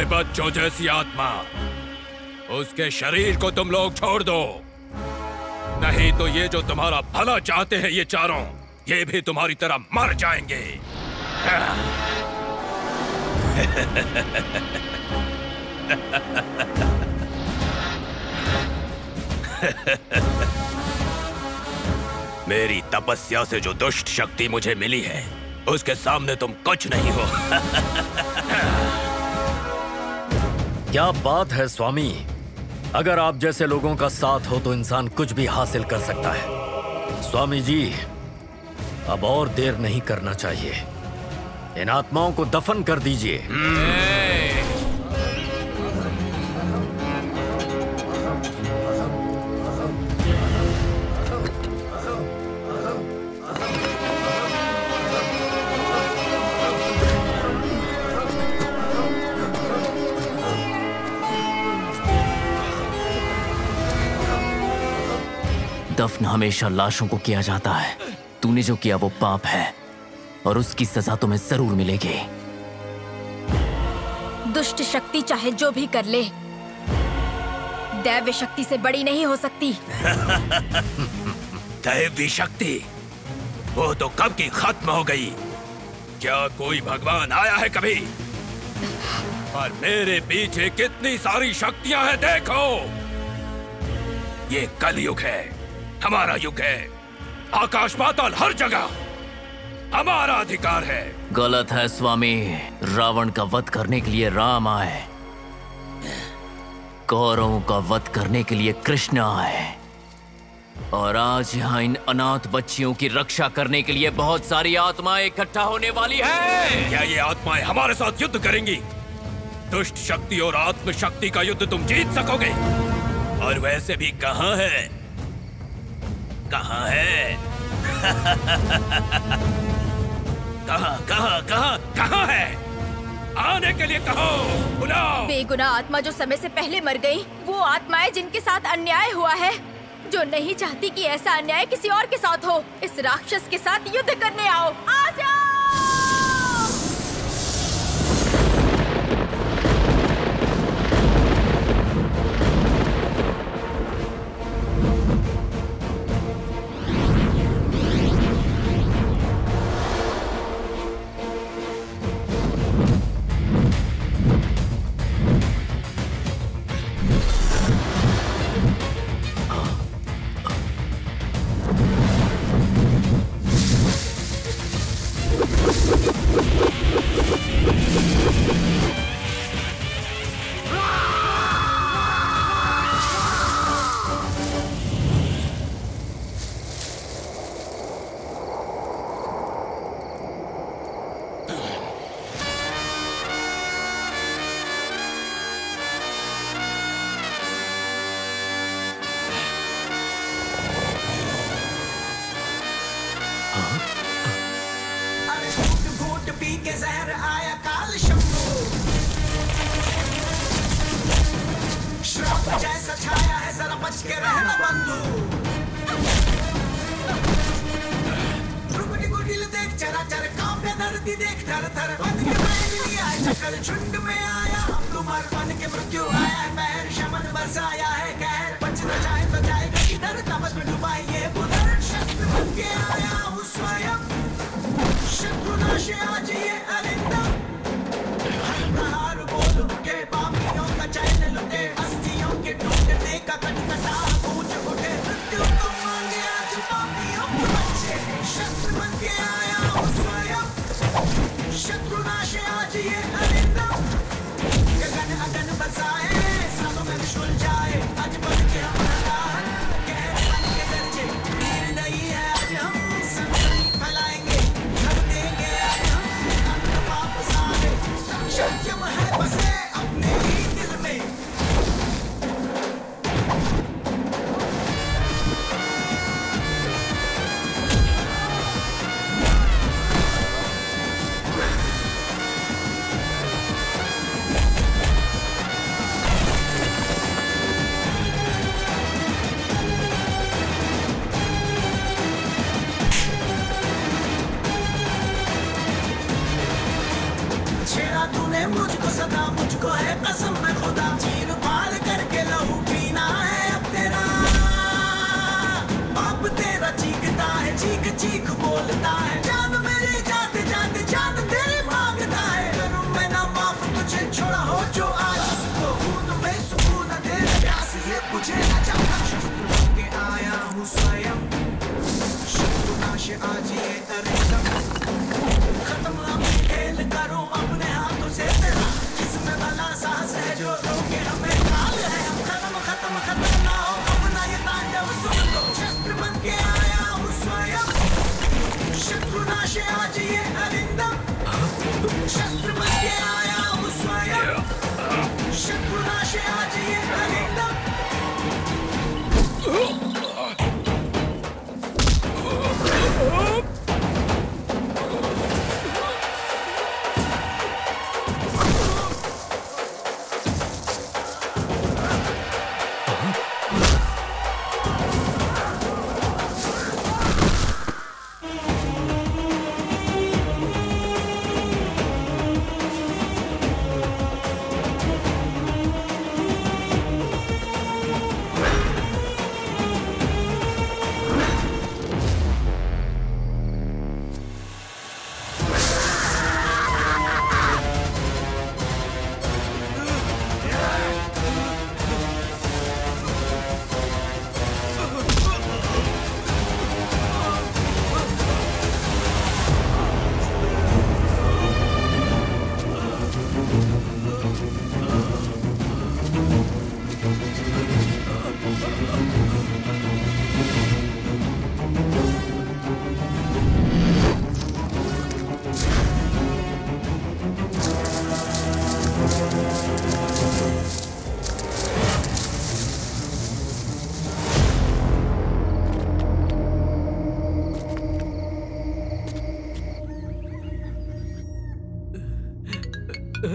बच्चों जैसी आत्मा, उसके शरीर को तुम लोग छोड़ दो, नहीं तो ये जो तुम्हारा भला चाहते हैं ये चारों, ये भी तुम्हारी तरह मर जाएंगे। मेरी तपस्या से जो दुष्ट शक्ति मुझे मिली है, उसके सामने तुम कुछ नहीं हो। क्या बात है स्वामी, अगर आप जैसे लोगों का साथ हो तो इंसान कुछ भी हासिल कर सकता है। स्वामी जी, अब और देर नहीं करना चाहिए, इन आत्माओं को दफन कर दीजिए। दफन हमेशा लाशों को किया जाता है। तूने जो किया वो पाप है और उसकी सजा तुम्हें जरूर मिलेगी। दुष्ट शक्ति चाहे जो भी कर ले, दैव्य शक्ति से बड़ी नहीं हो सकती। दैवी शक्ति वो तो कब की खत्म हो गई। क्या कोई भगवान आया है कभी? और मेरे पीछे कितनी सारी शक्तियां हैं देखो। ये कलयुग है, हमारा युग है। आकाश पाताल हर जगह हमारा अधिकार है। गलत है स्वामी, रावण का वध करने के लिए राम आए, कौरवों का वध करने के लिए कृष्ण आए, और आज यहाँ इन अनाथ बच्चियों की रक्षा करने के लिए बहुत सारी आत्माएं इकट्ठा होने वाली है। क्या ये आत्माएं हमारे साथ युद्ध करेंगी? दुष्ट शक्ति और आत्म शक्ति का युद्ध तुम जीत सकोगे? और वैसे भी कहाँ है, कहाँ है? कहाँ कहाँ कहाँ कहाँ है? आने के लिए कहो, बुलाओ। बेगुनाह आत्मा जो समय से पहले मर गई, वो आत्माएं जिनके साथ अन्याय हुआ है, जो नहीं चाहती कि ऐसा अन्याय किसी और के साथ हो, इस राक्षस के साथ युद्ध करने आओ। आ जाओ।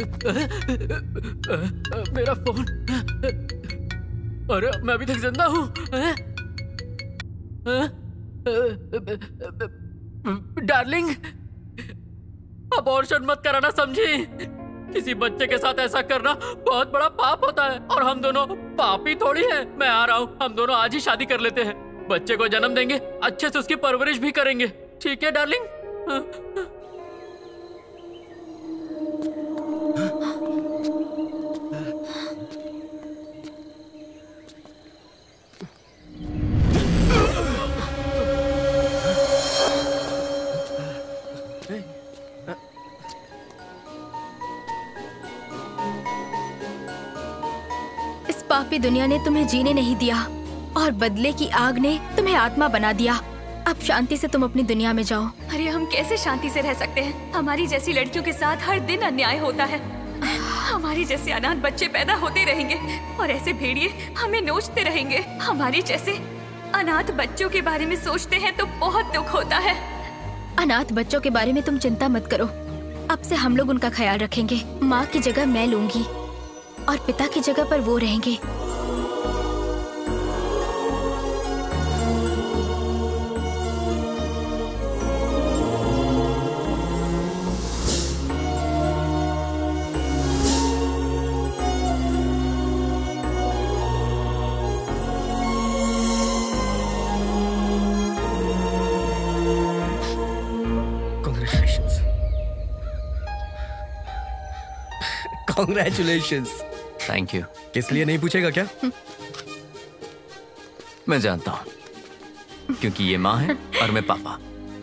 मेरा फोन। अरे मैं अभी तक जिंदा हूँ। डार्लिंग, अबॉर्शन मत कराना, समझी? किसी बच्चे के साथ ऐसा करना बहुत बड़ा पाप होता है और हम दोनों पापी थोड़ी हैं। मैं आ रहा हूँ, हम दोनों आज ही शादी कर लेते हैं। बच्चे को जन्म देंगे, अच्छे से उसकी परवरिश भी करेंगे। ठीक है डार्लिंग? इस पापी दुनिया ने तुम्हें जीने नहीं दिया और बदले की आग ने तुम्हें आत्मा बना दिया। अब शांति से तुम अपनी दुनिया में जाओ। अरे हम कैसे शांति से रह सकते हैं? हमारी जैसी लड़कियों के साथ हर दिन अन्याय होता है। हमारी जैसे अनाथ बच्चे पैदा होते रहेंगे और ऐसे भेड़िए हमें नोचते रहेंगे। हमारी जैसे अनाथ बच्चों के बारे में सोचते हैं तो बहुत दुख होता है। अनाथ बच्चों के बारे में तुम चिंता मत करो, अब से हम लोग उनका ख्याल रखेंगे। माँ की जगह मैं लूंगी और पिता की जगह पर वो रहेंगे। Congratulations. Thank you. किस लिए नहीं पूछेगा क्या? मैं जानता हूँ, क्योंकि ये माँ है और मैं पापा।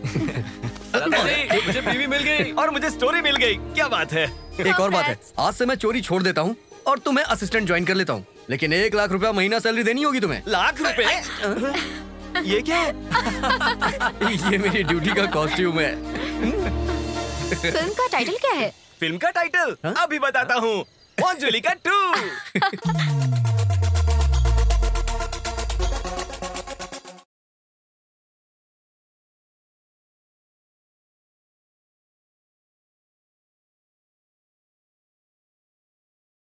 मुझे बीवी मिल गई और मुझे स्टोरी मिल गई। क्या बात है? एक और बात है, आज से मैं चोरी छोड़ देता हूँ और तुम्हें असिस्टेंट ज्वाइन कर लेता हूँ, लेकिन एक लाख रुपया महीना सैलरी देनी होगी तुम्हें। लाख रुपए? ये क्या है? ये मेरी ड्यूटी का कॉस्ट्यूम है। फिल्म का टाइटल क्या है? फिल्म का टाइटल अभी बताता हूँ। अंजुलिका टू।